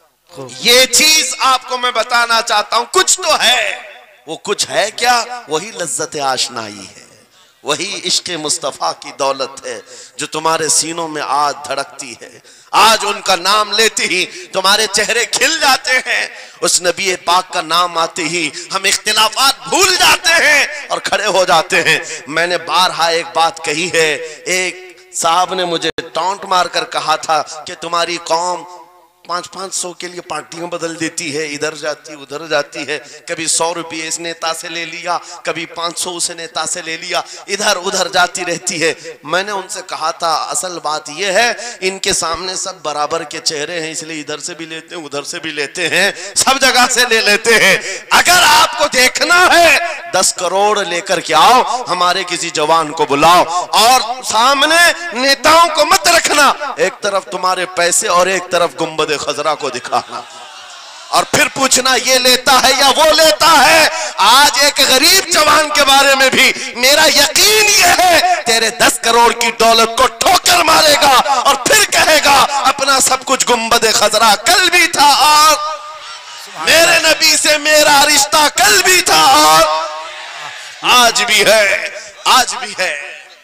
ये चीज आपको मैं बताना चाहता हूं, कुछ तो है। वो कुछ है क्या? वही लज्जत आशनाई है, वही इश्क मुस्तफा की दौलत है जो तुम्हारे सीनों में आज धड़कती है। आज उनका नाम लेते ही तुम्हारे चेहरे खिल जाते हैं, उस नबी पाक का नाम आते ही हम इख्तिलाफात भूल जाते हैं और खड़े हो जाते हैं। मैंने बारहा एक बात कही है, एक साहब ने मुझे टॉन्ट मारकर कहा था कि तुम्हारी कौम 500-500 के लिए पार्टियां बदल देती है, इधर जाती उधर जाती है, कभी 100 रुपये इस नेता से ले लिया, कभी 500 उस नेता से ले लिया, इधर उधर जाती रहती है। मैंने उनसे कहा था असल बात यह है इनके सामने सब बराबर के चेहरे हैं, इसलिए इधर से भी लेते हैं उधर से भी लेते हैं, सब जगह से ले लेते हैं। अगर आपको देखना है 10 करोड़ लेकर के आओ, हमारे किसी जवान को बुलाओ और सामने नेताओं को मत रखना, एक तरफ तुम्हारे पैसे और एक तरफ गुंबद खजरा को दिखाना और फिर पूछना ये लेता है या वो लेता है। आज एक गरीब जवान के बारे में भी मेरा यकीन ये है तेरे 10 करोड़ की दौलत को ठोकर मारेगा और फिर कहेगा अपना सब कुछ गुंबद खजरा कल भी था और मेरे नबी से मेरा रिश्ता कल भी था और आज भी है, आज भी है।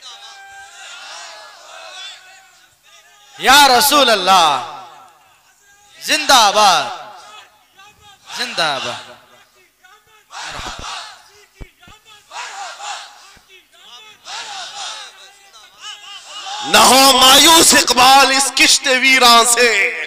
या रसूल अल्लाह जिंदाबाद जिंदाबाद। न हो मायूस इकबाल इस किश्त वीरां से।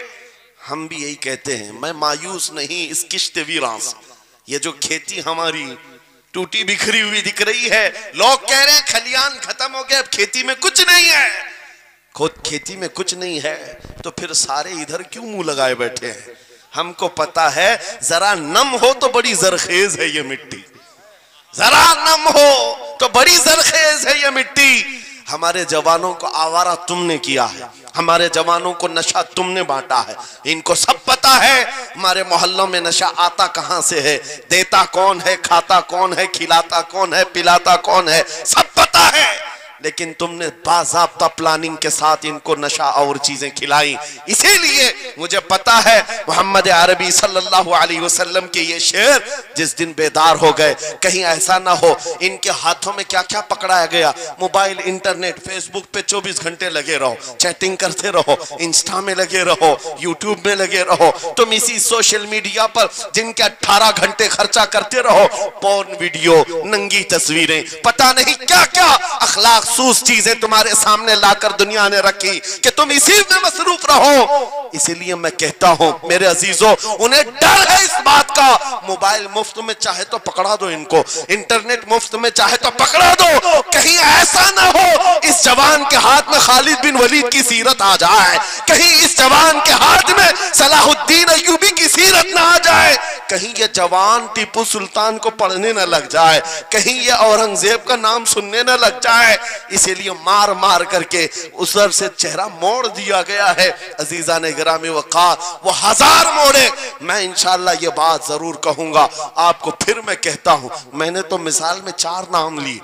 हम भी यही कहते हैं, मैं मायूस नहीं इस किश्त वीरां से। ये जो खेती हमारी टूटी बिखरी हुई दिख रही है, लोग कह रहे हैं खलियान खत्म हो गए, अब खेती में कुछ नहीं है। खुद खेती में कुछ नहीं है तो फिर सारे इधर क्यों मुंह लगाए बैठे हैं? हमको पता है जरा नम हो तो बड़ी जरखेज है ये मिट्टी, जरा नम हो तो बड़ी जरखेज है ये मिट्टी। हमारे जवानों को आवारा तुमने किया है, हमारे जवानों को नशा तुमने बांटा है। इनको सब पता है हमारे मोहल्लों में नशा आता कहां से है, देता कौन है, खाता कौन है, खिलाता कौन है, पिलाता कौन है, सब पता है। लेकिन तुमने बाज़ाब्ता प्लानिंग के साथ इनको नशा और चीजें खिलाई। इसीलिए मुझे पता है मोहम्मद अरबी सल्लल्लाहु अलैहि वसल्लम के ये शेर जिस दिन बेदार हो गए, कहीं ऐसा ना हो इनके हाथों में क्या क्या पकड़ाया गया। मोबाइल, इंटरनेट, फेसबुक पे 24 घंटे लगे रहो, चैटिंग करते रहो, इंस्टा में लगे रहो, यूट्यूब में लगे रहो, तुम इसी सोशल मीडिया पर जिनके 18 घंटे खर्चा करते रहो, पोर्न वीडियो, नंगी तस्वीरें, पता नहीं क्या क्या अखलाक सूस चीजें तुम्हारे सामने लाकर दुनिया ने रखी कि तुम इसी में मसरूफ रहो। इसीलिए मैं कहता हूं मेरे अजीजों, उन्हें डर है इस बात का, मोबाइल मुफ्त में चाहे तो पकड़ा दो इनको, इंटरनेट मुफ्त में चाहे तो पकड़ा दो, कहीं ऐसा ना हो इस जवान के हाथ में खालिद बिन वलीद की सीरत आ जाए, कहीं इस जवान के हाथ में सलाहुद्दीन अय्यूबी की सीरत ना आ जाए, कहीं ये जवान टीपू सुल्तान को पढ़ने न लग जाए, कहीं ये औरंगजेब का नाम सुनने न लग जाए। इसीलिए मार मार करके उधर से चेहरा मोड़ दिया गया है। अजीजा ने गिरामी वक़ार, वो 1000 मोड़े, मैं इंशाअल्लाह ये बात जरूर कहूंगा आपको। फिर मैं कहता हूं, मैंने तो मिसाल में 4 नाम लिए,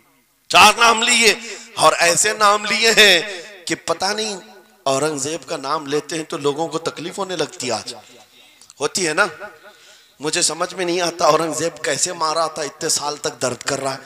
4 नाम लिए, और ऐसे नाम लिए हैं कि पता नहीं औरंगजेब का नाम लेते हैं तो लोगों को तकलीफ होने लगती है। आज होती है ना, मुझे समझ में नहीं आता औरंगजेब कैसे मारा था, इतने साल तक दर्द कर रहा है।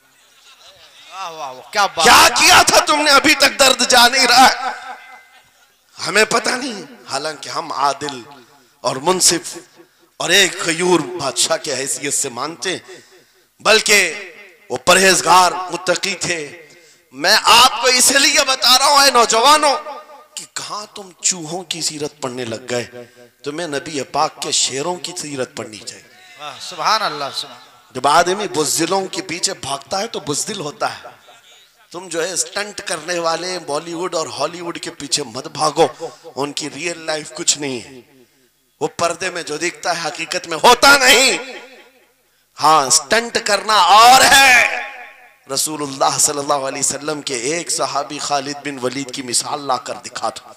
क्या बात, क्या किया था तुमने, अभी तक दर्द जा नहीं रहा है, हमें पता नहीं। हालांकि हम आदिल और मुंसिफ और एक गयूर बादशाह के हैसियत से मानते, बल्कि वो परहेजगार मुत्तकी थे। मैं आपको इसलिए बता रहा हूं नौजवानों कि कहां तुम चूहों की सीरत पढ़ने लग गए, तुम्हें नबी पाक के शेरों की सीरत पढ़नी चाहिए। सुभान अल्लाह। सुभान। जब आदमी बुज़दिलों के पीछे भागता है तो बुज़दिल होता है। तुम जो है स्टंट करने वाले बॉलीवुड और हॉलीवुड के पीछे मत भागो, उनकी रियल लाइफ कुछ नहीं है, वो पर्दे में जो दिखता है हकीकत में होता नहीं। हाँ, स्टंट करना और है। रसूलुल्लाह सल्लल्लाहु अलैहि वसल्लम के एक सहाबी खालिद बिन वलीद की मिसाल लाकर दिखा था।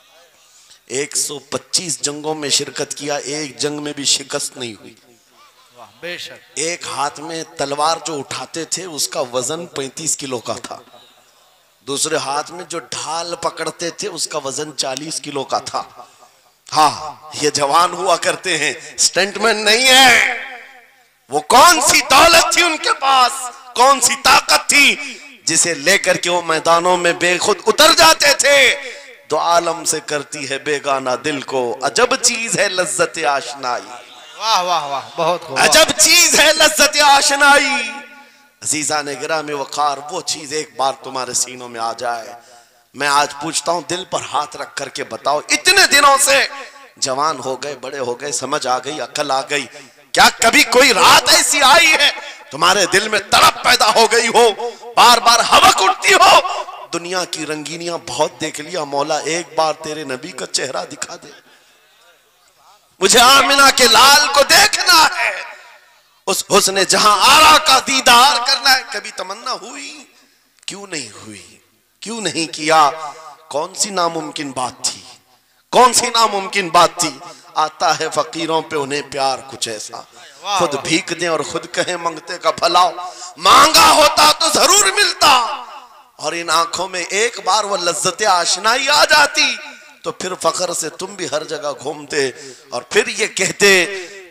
125 जंगों में शिरकत किया, एक जंग में भी शिकस्त नहीं हुई। बेशक। एक हाथ में तलवार जो उठाते थे उसका वजन 35 किलो का था, दूसरे हाथ में जो ढाल पकड़ते थे उसका वजन 40 किलो का था। हाँ, ये जवान हुआ करते हैं, स्टंटमैन नहीं है। वो कौन सी दौलत थी उनके पास, कौन सी ताकत थी जिसे लेकर के वो मैदानों में बेखुद उतर जाते थे। दो आलम से करती है बेगाना दिल को, अजब चीज है लज्जत आशनाई। वाह वाह वाह, बहुत खूब। अजब चीज है लज्जत आशनाई। अजीजा ने गिरामी वक़ार, वो चीज एक बार तुम्हारे सीनों में आ जाए। मैं आज पूछता हूं, दिल पर हाथ रख करके बताओ, इतने दिनों से जवान हो गए, बड़े हो गए, समझ आ गई, अकल आ गई, क्या कभी कोई रात ऐसी आई है तुम्हारे दिल में तड़प पैदा हो गई हो, बार बार हवक उठती हो? दुनिया की रंगीनियां बहुत देख लिया, मौला एक बार तेरे नबी का चेहरा दिखा दे, मुझे आमिना के लाल को देखना है, उस हुस्ने जहां आरा का दीदार करना है। कभी तमन्ना हुई? क्यों नहीं हुई, क्यों नहीं किया? कौन सी नामुमकिन बात थी, कौन सी नामुमकिन बात थी? आता है फकीरों पे उन्हें प्यार कुछ ऐसा, खुद भीख दें और खुद कहें मंगते का भला, मांगा होता तो जरूर मिलता। और इन आंखों में एक बार वो लज्जत आशनाई आ जाती तो फिर फख्र से तुम भी हर जगह घूमते और फिर ये कहते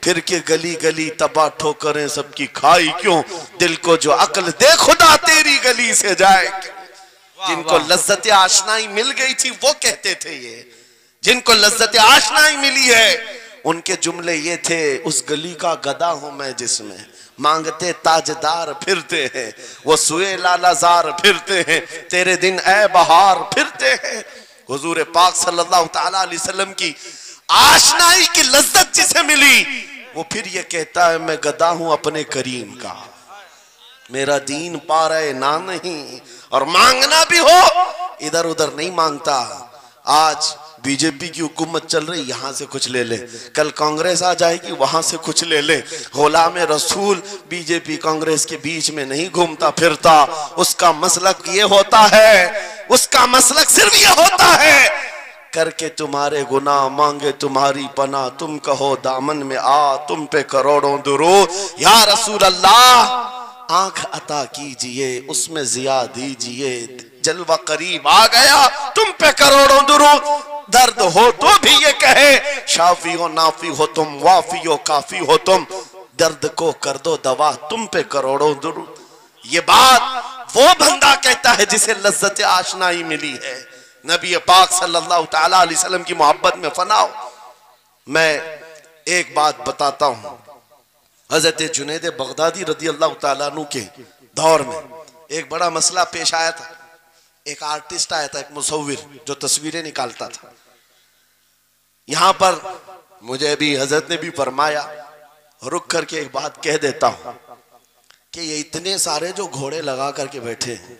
फिर के गली गली तबाह ठोकरें सबकी खाई क्यों, दिल को जो अक्ल दे खुदा तेरी गली से जाए क्यों। जिनको लज्जत आशनाई मिल गई थी वो कहते थे ये, जिनको लज्जत आशनाई मिली है उनके जुमले ये थे, उस गली का गदा हूं मैं जिसमें मांगते ताजदार फिरते हैं, वो सुए लालाजार फिरते हैं, तेरे दिन ए बहार फिरते हैं। हुजूर पाक सल्लल्लाहु ताला अलैहि वसल्लम की आशनाई की लज्जत जिसे मिली वो फिर ये कहता है मैं गदा हूं अपने करीम का, मेरा दीन पा रहे ना नहीं, और मांगना भी हो इधर उधर नहीं मांगता। आज बीजेपी की हुकूमत चल रही, यहाँ से कुछ ले ले, कल कांग्रेस आ जाएगी वहां से कुछ ले ले। गुलाम रसूल बीजेपी कांग्रेस के बीच में नहीं घूमता फिरता, उसका मसलक ये होता है, उसका मसलक सिर्फ ये होता है, करके तुम्हारे गुनाह मांगे तुम्हारी पनाह, तुम कहो दामन में आ तुम पे करोड़ों दुरूद। या रसूल अल्लाह आंख अता कीजिए उसमें जिया दीजिए, जलवा करीब आ गया तुम पे करोड़ों दुरूद। दर्द हो तो भी ये कहे शाफी हो नाफी हो तुम, वाफी हो काफी हो तुम, दर्द को कर दो दवा तुम पे करोड़ों दुरूद। ये बात वो बंदा कहता है जिसे लज्जत आशनाई मिली है, नबी पाक सल्लल्लाहु ताला अलैहि वसल्लम की मोहब्बत में फनाओ। मैं एक बात बताता हूं, हजरत जुनैद बगदादी रदी अल्लाह ताला अन्हु के दौर में एक बड़ा मसला पेश आया था। एक आर्टिस्ट आया था, एक मुसव्विर जो तस्वीरें निकालता था। यहां पर मुझे अभी हजरत ने भी फरमाया, रुक करके एक बात कह देता हूं कि ये इतने सारे जो घोड़े लगा करके बैठे हैं,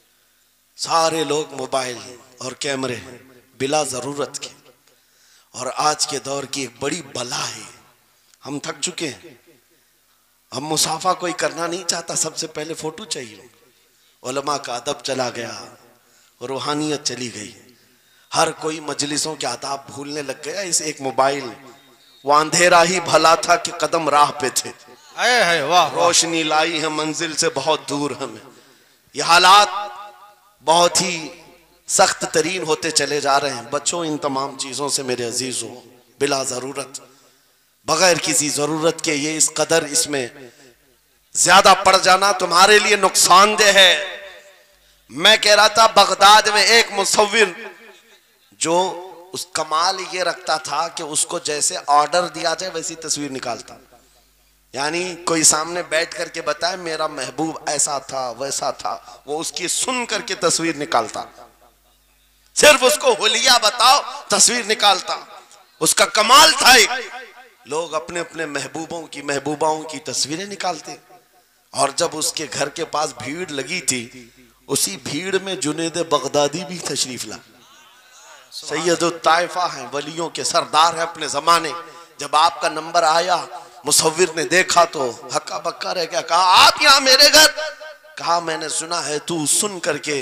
सारे लोग मोबाइल और कैमरे बिला जरूरत के, और आज के दौर की एक बड़ी बला है। हम थक चुके हैं, हम मुसाफा कोई करना नहीं चाहता, सबसे पहले फोटो चाहिए। उलमा का अदब चला गया, रूहानियत चली गई, हर कोई मजलिसों के आदाब भूलने लग गया। इस एक मोबाइल, वो अंधेरा ही भला था कि कदम राह पे थे, रोशनी लाई है मंजिल से बहुत दूर हमें। ये हालात बहुत ही सख्त तरीन होते चले जा रहे हैं। बच्चों इन तमाम चीजों से मेरे अजीजों, बिला जरूरत, बगैर किसी जरूरत के ये इस कदर इसमें ज्यादा पड़ जाना तुम्हारे लिए नुकसानदेह है। मैं कह रहा था बगदाद में एक मुसव्विर जो उस कमाल ये रखता था कि उसको जैसे ऑर्डर दिया जाए वैसी तस्वीर निकालता, यानी कोई सामने बैठ करके बताए मेरा महबूब ऐसा था वैसा था, वो उसकी सुन करके तस्वीर निकालता। सिर्फ उसको हुलिया बताओ तस्वीर निकालता, उसका कमाल था। लोग अपने अपने महबूबाओं की तस्वीरें निकालते, और जब उसके घर के पास भीड़ लगी थी, उसी भीड़ में जुनैद बगदादी भी तशरीफ ला। सैयदुत ताइफा हैं, वलियों के सरदार हैं अपने जमाने। जब आपका नंबर आया, मुसव्विर ने देखा तो हक्का बक्का रह गया। कहा आप यहाँ मेरे घर? कहा मैंने सुना है तू सुन करके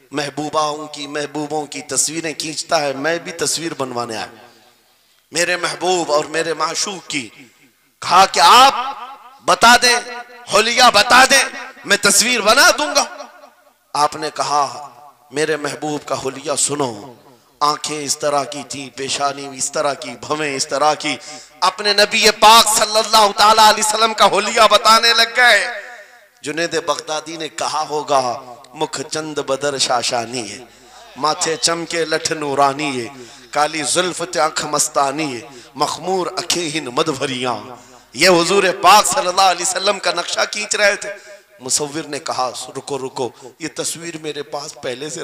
महबूबों की तस्वीरें खींचता है, मैं भी तस्वीर बनवाने आया मेरे महबूब और मेरे माशूक की। कहा कि आप बता दें, हुलिया बता दें, मैं तस्वीर बना दूंगा। आपने कहा मेरे महबूब का हुलिया सुनो, आंखें इस तरह की थी, पेशानी इस तरह की, भवें इस तरह की। अपने नबी पाक सल्लल्लाहु ताला अलैहि वसल्लम का हुलिया बताने लग गए। जुनैद बगदादी ने कहा होगा मुख चंद बदर शाशानी है, माथे चमके लठ नूरानी है, काली जुल्फ आंख मस्तानी है, मखमूर अखेहिन मदभरियां। ये हुजूर पाक सल्लल्लाहु अलैहि वसल्लम का नक्शा खींच रहे थे। मुसव्विर ने कहा रुको रुको, ये तस्वीर मेरे पास पहले से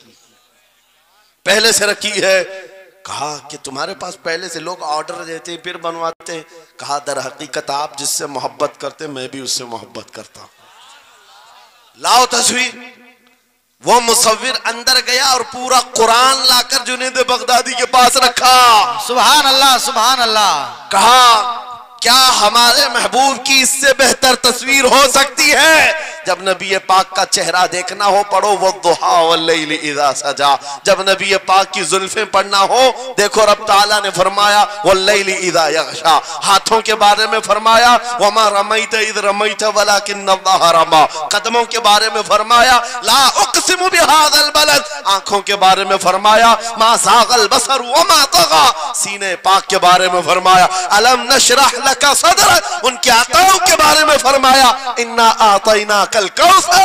रखी है। कहा कि तुम्हारे पास पहले से लोग ऑर्डर देते हैं फिर बनवाते हैं। कहा दर हकीकत आप जिससे मोहब्बत करते मैं भी उससे मोहब्बत करता हूं, लाओ तस्वीर। वो मुसव्विर अंदर गया और पूरा कुरान लाकर जुनैद बगदादी के पास रखा। सुभान अल्लाह, सुभान अल्लाह। कहा क्या हमारे महबूब की इससे बेहतर तस्वीर हो सकती है? जब नबी पाक का चेहरा देखना हो पढ़ो वद्दुहा वल्लैलि इज़ा सजा। जब नबी पाक की जुल्फें पढ़ना हो देखो रब ताला ने फरमाया वल्लैलि इज़ा यग़शा। हाथों के बारे में फरमाया वमा रमैत इज़ रमैत वलाकिन्नल्लाह रमा। कदमों के बारे में फरमाया ला उक़सिमु बिहाज़ल बलद। आंखों के बारे में फरमाया मा ज़ाग़ल बसर वमा तग़ा। सीने पाक के बारे में फरमाया अलम नशरह लका सदरक। उनके अताओं के बारे में फरमाया इन्ना आतैना कल कौसर।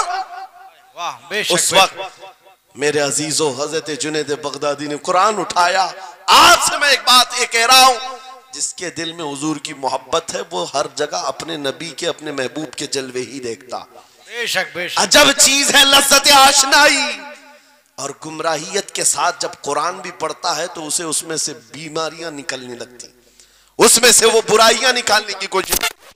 वाह बेशक। उस वक्त मेरे अजीजों हजरत जुनैद बगदादी ने कुरान उठाया। आज से मैं एक बात ये कह रहा हूं, जिसके दिल में हुजूर की मोहब्बत है वो हर जगह अपने नबी के अपने महबूब के जलवे ही देखता। बेशक बेशक। अजब चीज है लज्जत आशनाई। और गुमराहियत के साथ जब कुरान भी पढ़ता है तो उसे उसमें से बीमारियां निकलने लगती, उसमें से वो बुराइयां निकालने की कोशिश।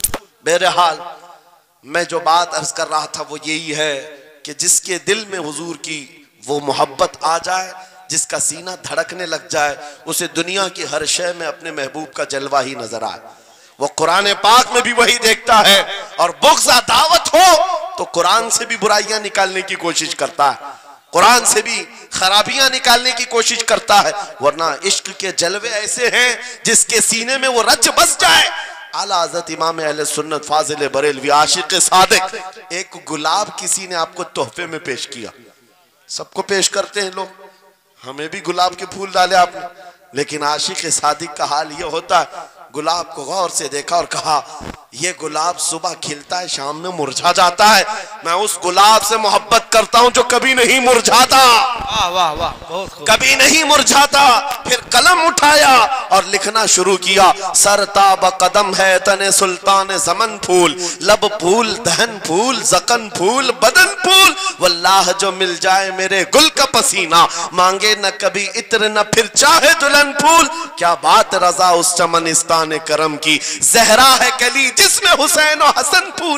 बहरहाल मैं जो बात अर्ज कर रहा था वो यही है कि जिसके दिल में हुजूर की वो मोहब्बत आ जाए, जिसका सीना धड़कने लग जाए, उसे दुनिया की हर शय में अपने महबूब का जलवा ही नजर आए। वो कुरान पाक में भी वही देखता है। और बुग़्ज़ दावत हो तो कुरान से भी बुराइयां निकालने की कोशिश करता है, कुरान से भी खराबियां निकालने की कोशिश करता है। वरना इश्क के जलवे ऐसे हैं जिसके सीने में वो रच बस जाए। आला हज़रत इमाम अहले सुन्नत फाजिल बरेलवी आशिक सादिक, एक गुलाब किसी ने आपको तोहफे में पेश किया। सबको पेश करते हैं लोग, हमें भी गुलाब के फूल डाले आपने, लेकिन आशिक सादिक का हाल ये होता है गुलाब को गौर से देखा और कहा ये गुलाब सुबह खिलता है शाम में मुरझा जाता है। मैं उस गुलाब से मोहब्बत करता हूं जो कभी नहीं मुरझाता। वाह वाह वाह, बहुत खूब। कभी नहीं मुरझाता। फिर कलम उठाया और लिखना शुरू किया। सरताब कदम है तने सुल्तान ज़मन फूल, लब फूल दहन फूल जकन फूल बदन फूल। वल्लाह जो मिल जाए मेरे गुल का पसीना, मांगे न कभी इत्र न फिर चाहे दुल्हन फूल। क्या बात रजा उस चमनिस्तान करम की, जहरा है कली जिसमें हुसैन और हसन फूल।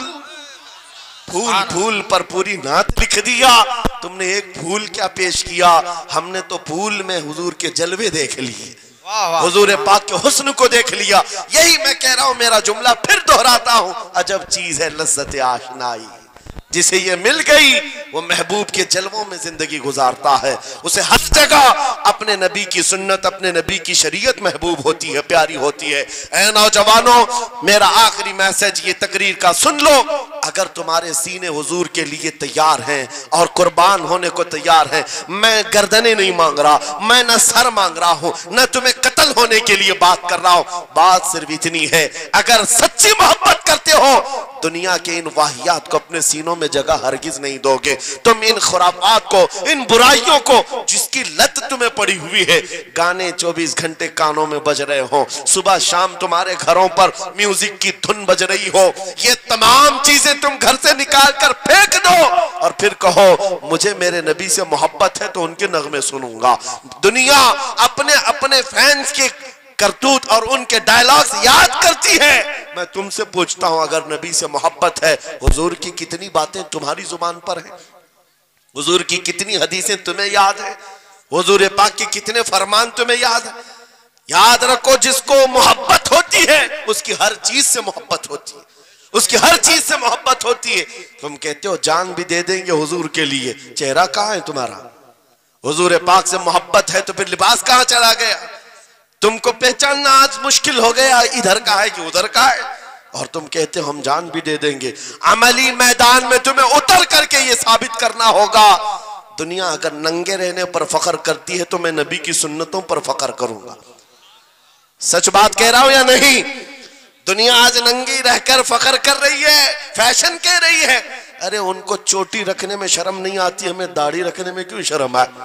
फूल फूल पर पूरी नात लिख दिया। तुमने एक फूल क्या पेश किया, हमने तो फूल में हुजूर के जलवे देख लिए, हुजूर पाक के हुस्न को देख लिया। यही मैं कह रहा हूं, मेरा जुमला फिर दोहराता हूं, अजब चीज है लज्जत आशनाई। जिसे ये मिल गई वो महबूब के जलवों में जिंदगी गुजारता है। उसे हर जगह अपने नबी की सुन्नत, अपने नबी की शरीयत महबूब होती है, प्यारी होती है। ऐ नौजवानों, मेरा आखिरी मैसेज ये तकरीर का सुन लो। अगर तुम्हारे सीने हुजूर के लिए तैयार हैं और कुर्बान होने को तैयार हैं, मैं गर्दनें नहीं मांग रहा, मैं न सर मांग रहा हूं, न तुम्हें कत्ल होने के लिए बात कर रहा हूं। बात सिर्फ इतनी है, अगर सच्ची मोहब्बत करते हो दुनिया के इन वाहियात को अपने सीनों में जगह हरगिज नहीं दोगे। तुम इन खुराफात को, इन बुराइयों को जिसकी लत तुम्हें पड़ी हुई है, गाने 24 घंटे कानों में बज रहे हो, सुबह शाम तुम्हारे घरों पर म्यूजिक की धुन बज रही हो, ये तमाम चीजें तुम घर से निकाल कर फेंक दो और फिर कहो मुझे मेरे नबी से मोहब्बत है तो उनके नगमे सुनूंगा। दुनिया अपने अपने फैंस के करतूत और उनके डायलॉग्स याद करती है। मैं तुमसे पूछता हूं, अगर नबी से मोहब्बत है, हुजूर की कितनी बातें तुम्हारी जुबान पर हैं? हुजूर की कितनी हदीसें तुम्हें याद है? हुजूर पाक के कितने फरमान तुम्हें याद है? याद रखो, जिसको मोहब्बत होती है उसकी हर चीज से मोहब्बत होती है, उसकी हर चीज से मोहब्बत होती है। तुम कहते हो जान भी दे देंगे हुजूर के लिए, चेहरा कहां है तुम्हारा? हुजूर पाक से मोहब्बत है तो फिर लिबास कहां चला गया? तुमको पहचानना आज मुश्किल हो गया, इधर का है कि उधर का है, और तुम कहते हो हम जान भी दे देंगे। अमली मैदान में तुम्हें उतर करके ये साबित करना होगा। दुनिया अगर नंगे रहने पर फख्र करती है तो मैं नबी की सुन्नतों पर फख्र करूंगा। सच बात कह रहा हूं या नहीं? दुनिया आज नंगी रहकर फख्र कर रही है, फैशन कह रही है। अरे उनको चोटी रखने में शर्म नहीं आती, हमें दाढ़ी रखने में क्यों शर्म आए?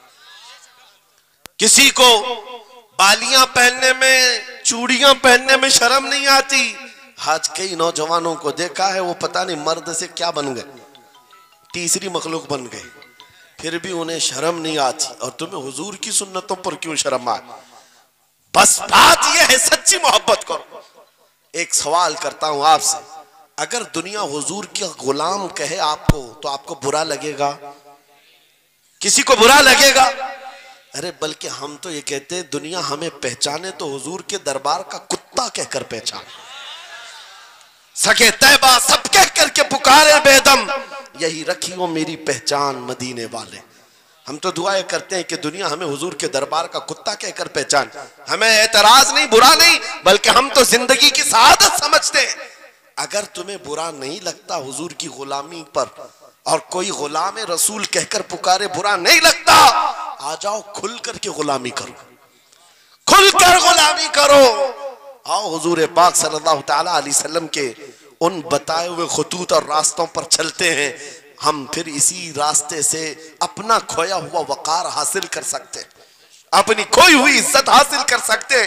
किसी को बालियां पहनने में, चूड़ियां पहनने में शर्म नहीं आती। आज कई नौजवानों को देखा है, वो पता नहीं मर्द से क्या बन गए, तीसरी मखलूक बन गए, फिर भी उन्हें शर्म नहीं आती। और तुम्हें हुजूर की सुन्नतों पर क्यों शर्म आए? बस बात यह है, सच्ची मोहब्बत करो। एक सवाल करता हूं आपसे, अगर दुनिया हुजूर का गुलाम कहे आपको तो आपको बुरा लगेगा? किसी को बुरा लगेगा? अरे बल्कि हम तो ये कहते हैं दुनिया हमें पहचाने तो हुजूर के दरबार का कुत्ता कहकर पहचाने। सके तैबा सब कह करके पुकारे बेदम, यही रखी हो मेरी पहचान मदीने वाले। हम तो दुआएं करते हैं कि दुनिया हमें हुजूर के दरबार का कुत्ता कहकर पहचान। हमें एतराज नहीं, बुरा नहीं, बल्कि हम तो जिंदगी की सआदत समझते हैं। अगर तुम्हें बुरा नहीं लगता हुजूर की गुलामी पर, और कोई गुलाम रसूल कहकर पुकारे बुरा नहीं लगता, आ जाओ खुल करके गुलामी करो, खुलकर गुलामी करो। आओ हुजूर पाक सल्लल्लाहु तआला अलैहि वसल्लम के उन बताए हुए खुतूत और रास्तों पर चलते हैं। हम फिर इसी रास्ते से अपना खोया हुआ वकार हासिल कर सकते, अपनी खोई हुई इज्जत हासिल कर सकते।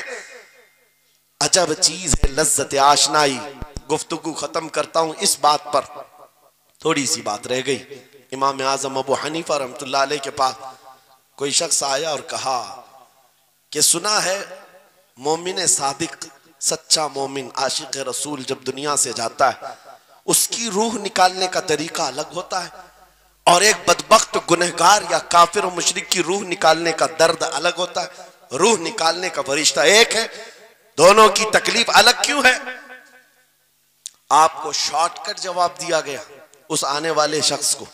अजब चीज है लज्जत आशनाई। गुफ्तगू खत्म करता हूं इस बात पर, थोड़ी सी बात रह गई। इमाम आजम अबू हनीफा रहमतुल्लाह अलैह के पास कोई शख्स आया और कहा कि सुना है मोमिन सादिक, सच्चा मोमिन आशिक रसूल जब दुनिया से जाता है उसकी रूह निकालने का तरीका अलग होता है, और एक बदबख्त गुनहगार या काफिर और मुशरिक की रूह निकालने का दर्द अलग होता है। रूह निकालने का फरिश्ता एक है, दोनों की तकलीफ अलग क्यों है? आपको शॉर्टकट जवाब दिया गया उस आने वाले शख्स को।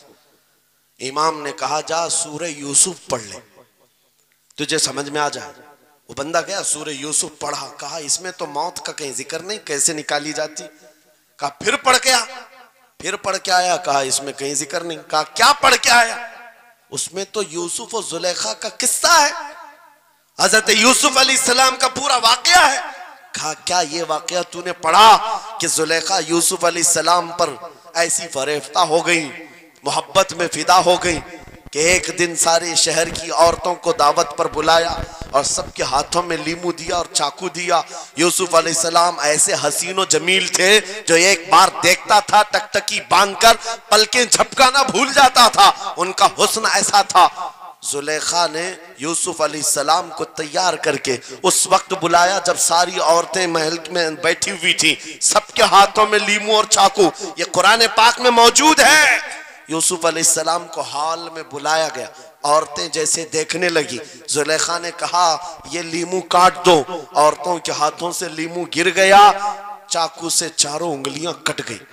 इमाम ने कहा जा सूरह यूसुफ पढ़ ले, तुझे समझ में आ जाए। वो बंदा गया सूरह यूसुफ पढ़ा, कहा इसमें तो मौत का कहीं जिक्र नहीं, कैसे निकाली जाती। कहा फिर पढ़ के आ, फिर पढ़ के आया, कहा इसमें कहीं जिक्र नहीं। कहा क्या पढ़ के आया? उसमें तो यूसुफ और जुलेखा का किस्सा है, हजरत यूसुफ अलैहिस्सलाम का पूरा वाकया है। कहा क्या ये वाकया तूने पढ़ा कि जुलेखा यूसुफ अलैहिस्सलाम पर ऐसी फरेफ्ता हो गई, मोहब्बत में फिदा हो गई कि एक दिन सारे शहर की औरतों को दावत पर बुलाया और सबके हाथों में लीमू दिया और चाकू दिया। यूसुफ अलैहिस्सलाम ऐसे हसीनो जमील थे जो एक बार देखता था टकटकी बांधकर पलकें झपकाना भूल जाता था, उनका हुस्न ऐसा था। जुलेखा ने यूसुफ अलैहिस्सलाम को तैयार करके उस वक्त बुलाया जब सारी औरतें महल में बैठी हुई थी, सबके हाथों में लीमू और चाकू, ये कुरान पाक में मौजूद है। यूसुफ अलैहिस्सलाम को हॉल में बुलाया गया, औरतें जैसे देखने लगी, जुलेखा ने कहा ये लीमू काट दो। औरतों के हाथों से लीमू गिर गया, चाकू से चारों उंगलियां कट गई,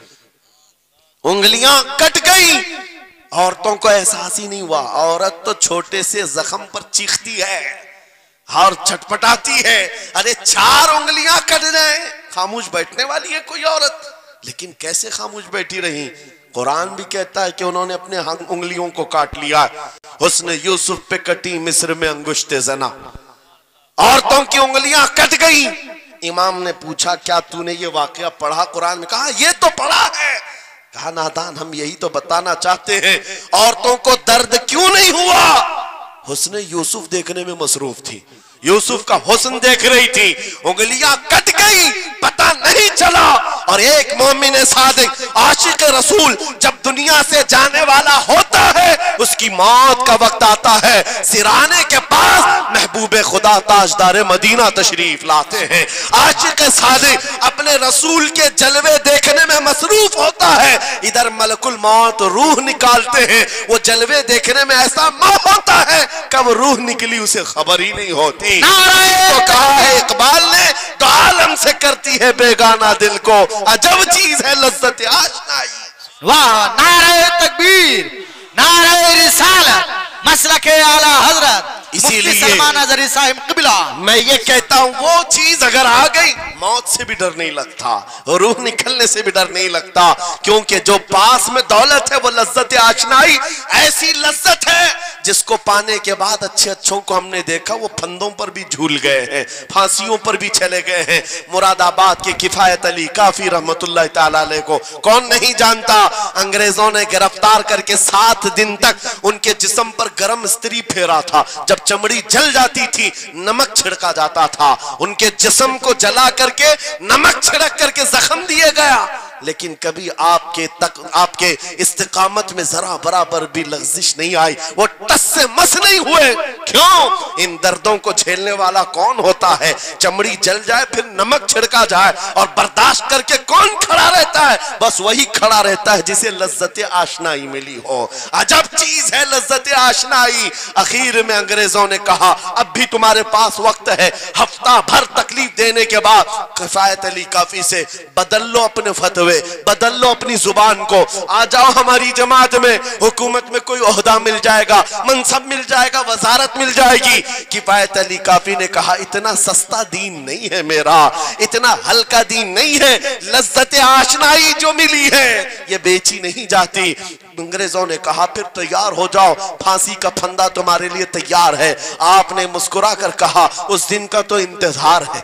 उंगलियां कट गई। औरतों को एहसास ही नहीं हुआ। औरत तो छोटे से जख्म पर चीखती है और छटपटाती है, अरे 4 उंगलियां कट जाए, खामोश बैठने वाली है कोई औरत? लेकिन कैसे खामोश बैठी रही? कुरान भी कहता है कि उन्होंने अपने उंगलियों को काट लिया। हुस्न यूसुफ पे कटी मिस्र में अंगुश्ते जना, औरतों की उंगलियां कट गई। इमाम ने पूछा क्या तूने ये वाकया पढ़ा कुरान में? कहा ये तो पढ़ा है। कहा नादान, हम यही तो बताना चाहते हैं, औरतों को दर्द क्यों नहीं हुआ? हुस्न यूसुफ देखने में मसरूफ थी, यूसुफ का हुस्न देख रही थी, उंगलियां कट गई, पता नहीं चला। और एक मोमिन सादिक आशिक रसूल जब दुनिया से जाने वाला होता है, उसकी मौत का वक्त आता है, सिराने के पास महबूब खुदा ताजदार मदीना तशरीफ लाते हैं। आशिक सादिक अपने रसूल के जलवे देखने में मसरूफ होता है, इधर मलकुल मौत रूह निकालते हैं, वो जलवे देखने में ऐसा मौत होता है कब रूह निकली उसे खबर ही नहीं होती। तो कहा है इकबाल ने, तो आलम से करती है बेगाना दिल को, अजब चीज है लज्जत आशनाई। वाह, नारे तकबीर, नारे रिसालत, मसलके आला हजरत इसीलिए सलमान अज़हरी साहिब क़िबला। मैं ये कहता हूँ वो चीज अगर आ गई, मौत से भी डर नहीं लगता, रूह निकलने से भी डर नहीं लगता, क्योंकि जो पास में दौलत है वो लज्जत आशनाई ऐसी लज्जत है जिसको पाने के बाद अच्छे अच्छों को हमने देखा वो फंदों पर भी झूल गए हैं, फांसियों पर भी चले गए हैं। मुरादाबाद के किफायत अली काफी रहमतुल्लाह ताला अलैह को कौन नहीं जानता? अंग्रेजों ने गिरफ्तार करके 7 दिन तक उनके जिस्म पर गर्म इस्त्री फेरा था। जब चमड़ी जल जाती थी नमक छिड़का जाता था, उनके जिस्म को जला करके नमक छिड़क करके जख्म दिए गया, लेकिन कभी आपके इस्तिकामत में जरा बराबर भी लग़्ज़िश नहीं आई, वो टस से मस नहीं हुए। क्यों? इन दर्दों को झेलने वाला कौन होता है? चमड़ी जल जाए फिर नमक छिड़का जाए और बर्दाश्त करके कौन खड़ा रहता है? बस वही खड़ा रहता है जिसे लज्जत आशनाई मिली हो। अजब चीज है लज्जत आशनाई। आखिर में अंग्रेजों ने कहा अब भी तुम्हारे पास वक्त है, हफ्ता भर तकलीफ देने के बाद किफायत अली काफी से बदल लो अपने फतवे, हुए, बदल लो अपनी जुबान को, आ जाओ हमारी जमात में, हुकूमत में कोई ओहदा मिल जाएगा, मनसब मिल जाएगा, वजारत मिल जाएगी। किफायत अली काफी ने कहा इतना सस्ता दीन नहीं है मेरा, इतना हल्का दीन नहीं है, लज्जत आशनाई जो मिली है ये बेची नहीं जाती। अंग्रेजों ने कहा फिर तैयार हो जाओ, फांसी का फंदा तुम्हारे लिए तैयार है। आपने मुस्कुरा कर कहा उस दिन का तो इंतजार है,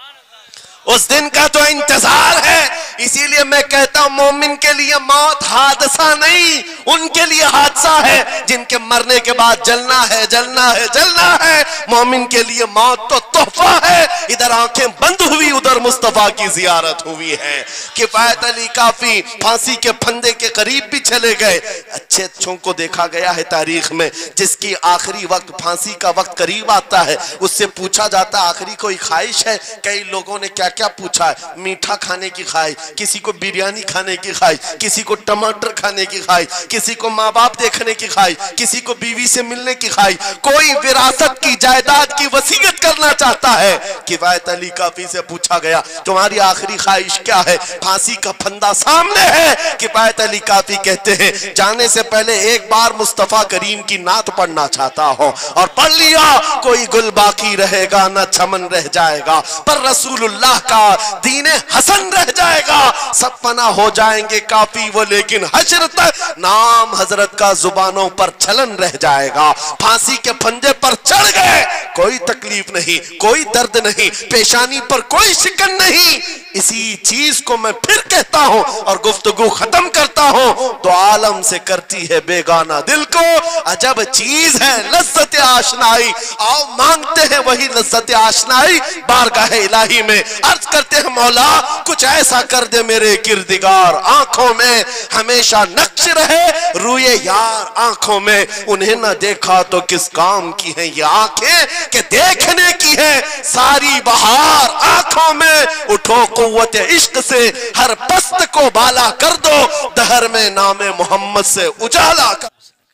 उस दिन का तो इंतजार है। इसीलिए मैं कहता हूं मोमिन के लिए मौत हादसा नहीं, उनके लिए हादसा है जिनके मरने के बाद जलना है, जलना है, जलना है। मोमिन के लिए मौत तो तोहफा है। इधर आंखें बंद हुई, उधर मुस्तफा की जियारत हुई है। किफायत अली काफी फांसी के फंदे के करीब भी चले गए। अच्छे अच्छों को देखा गया है तारीख में, जिसकी आखिरी वक्त फांसी का वक्त करीब आता है उससे पूछा जाता है आखिरी कोई ख्वाहिश है। कई लोगों ने क्या क्या पूछा है, मीठा खाने की ख्वाहिश, किसी को बिरयानी खाने की ख्वाहिश, किसी को टमाटर खाने की ख्वाहिश, किसी को माँ बाप देखने की ख्वाहिश, किसी को बीवी से मिलने की ख्वाहिश, कोई विरासत की जायदाद की वसीयत करना चाहता है। किफायत अली काफी से पूछा गया तुम्हारी आखिरी ख्वाहिश क्या है, फांसी का फंदा सामने है। किफायत अली काफी कहते हैं जाने से पहले एक बार मुस्तफा करीम की नात पढ़ना चाहता हो, और पढ़ लिया कोई गुल बाकी रहेगा न चमन रह जाएगा, पर रसूलुल्लाह का दीने हसन रह जाएगा। सब फना हो जाएंगे काफी वो, लेकिन हश्र तक नाम हजरत का जुबानों पर चलन रह जाएगा। फांसी के फंदे पर चढ़ गए, कोई तकलीफ नहीं, कोई दर्द नहीं, पेशानी पर कोई शिकन नहीं। इसी चीज को मैं फिर कहता हूं और गुफ्तगू खत्म करता हूं, तो आलम से करती है बेगाना दिल को अजब चीज है लज्जत आशनाई। आओ मांगते हैं वही लज्जत आशनाई बारगाह इलाही में, अर्ज करते हैं मौला कुछ ऐसा कर दे मेरे किरदिगार, आंखों में हमेशा नक्श रहे रूए यार आंखों में। उन्हें न देखा तो किस काम की है ये आंखें कि देखने की है सारी बहार आंखों में। उठो कुव्वत इश्क से हर पस्त को बाला कर दो, दहर में नामे मोहम्मद से उजाला कर।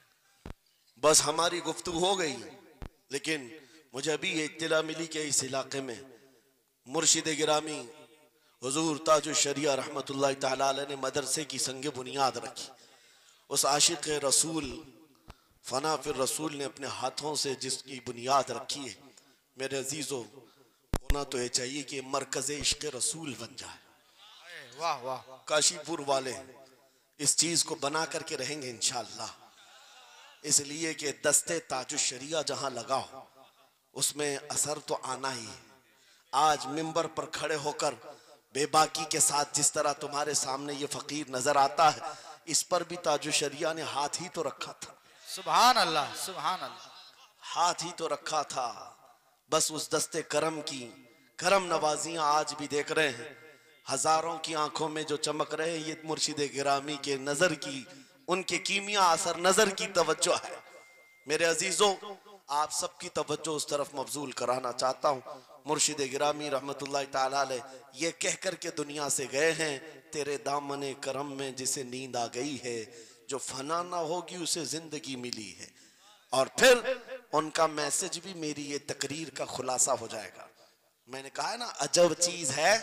बस हमारी गुफ्तगू हो गई, लेकिन मुझे अभी ये इत्तला मिली कि इस इलाके में मुर्शिद गिरामी हुजूर ताजुश शरिया रहमतुल्लाह तआला अलैह ने मदरसे की संग बुनियाद रखी। उस आशिक रसूल फना फिर रसूल ने अपने हाथों से जिसकी बुनियाद रखी है, मेरे अजीजों होना तो ये चाहिए कि मरकज इश्क रसूल बन जाए। वाह वाह, काशीपुर वाले इस चीज को बना करके रहेंगे इंशाअल्लाह, इसलिए कि दस्ते ताजुश शरिया जहां लगाओ उसमें असर तो आना ही है। आज मिंबर पर खड़े होकर बेबाकी के साथ जिस तरह तुम्हारे सामने ये फकीर नजर आता है, इस पर भी ताजुश शरिया ने हाथ ही तो रखा था। सुभान अल्लाह, सुभान अल्लाह, हाथ ही तो रखा था। बस उस दस्ते करम की करम नवाजियां आज भी देख रहे हैं, हजारों की आंखों में जो चमक रहे हैं, ये मुर्शिद गिरामी के नजर की, उनके कीमिया असर नजर की तवज्जो है। मेरे अजीजों आप सबकी तवज्जो उस तरफ मबजूल कराना चाहता हूँ। मुर्शिद गिरामी रहमतुल्लाह ताला अलैह ये कह कर के दुनिया से गए हैं, तेरे दामने करम में जिसे नींद आ गई है, जो फना ना होगी उसे जिंदगी मिली है। और फिर उनका मैसेज भी मेरी ये तकरीर का खुलासा हो जाएगा। मैंने कहा है ना अजब चीज है,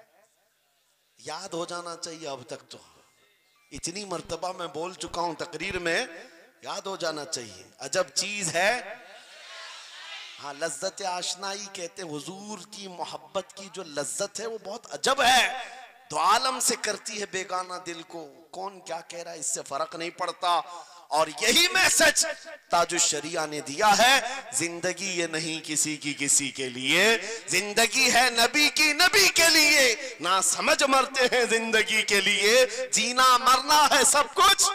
याद हो जाना चाहिए। अब तक तो इतनी मर्तबा मैं बोल चुका हूं तकरीर में, याद हो जाना चाहिए। अजब चीज है, हाँ लज्जत आशनाई कहते हैं। हुजूर की मोहब्बत की जो लज्जत है वो बहुत अजब है, तो आलम से करती है बेगाना दिल को। कौन क्या कह रहा है इससे फर्क नहीं पड़ता। और यही मैसेज ताजुश शरिया ने दिया है, जिंदगी ये नहीं किसी की किसी के लिए, जिंदगी है नबी की नबी के लिए। ना समझ मरते हैं जिंदगी के लिए, जीना मरना है सब कुछ,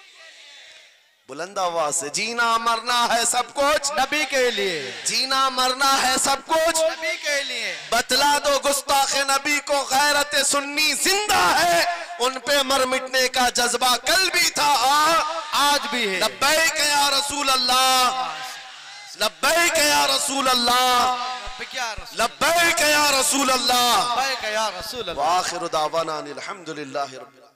बुलंद आवाज से, जीना मरना है सब कुछ नबी के लिए, जीना मरना है सब कुछ नबी के लिए। बतला दो गुस्ताखे नबी को गैरत सुन्नी जिंदा है, उन पे मर मिटने का जज्बा कल भी था आज भी है। लब्बैक या रसूल अल्लाह, लब्बैक या रसूल अल्लाह, लब्बैक या रसूल अल्लाह, लब्बैक या रसूल अल्लाह। व आखिरु दावाना अनिल हम्दुलिल्लाहि रब्बिल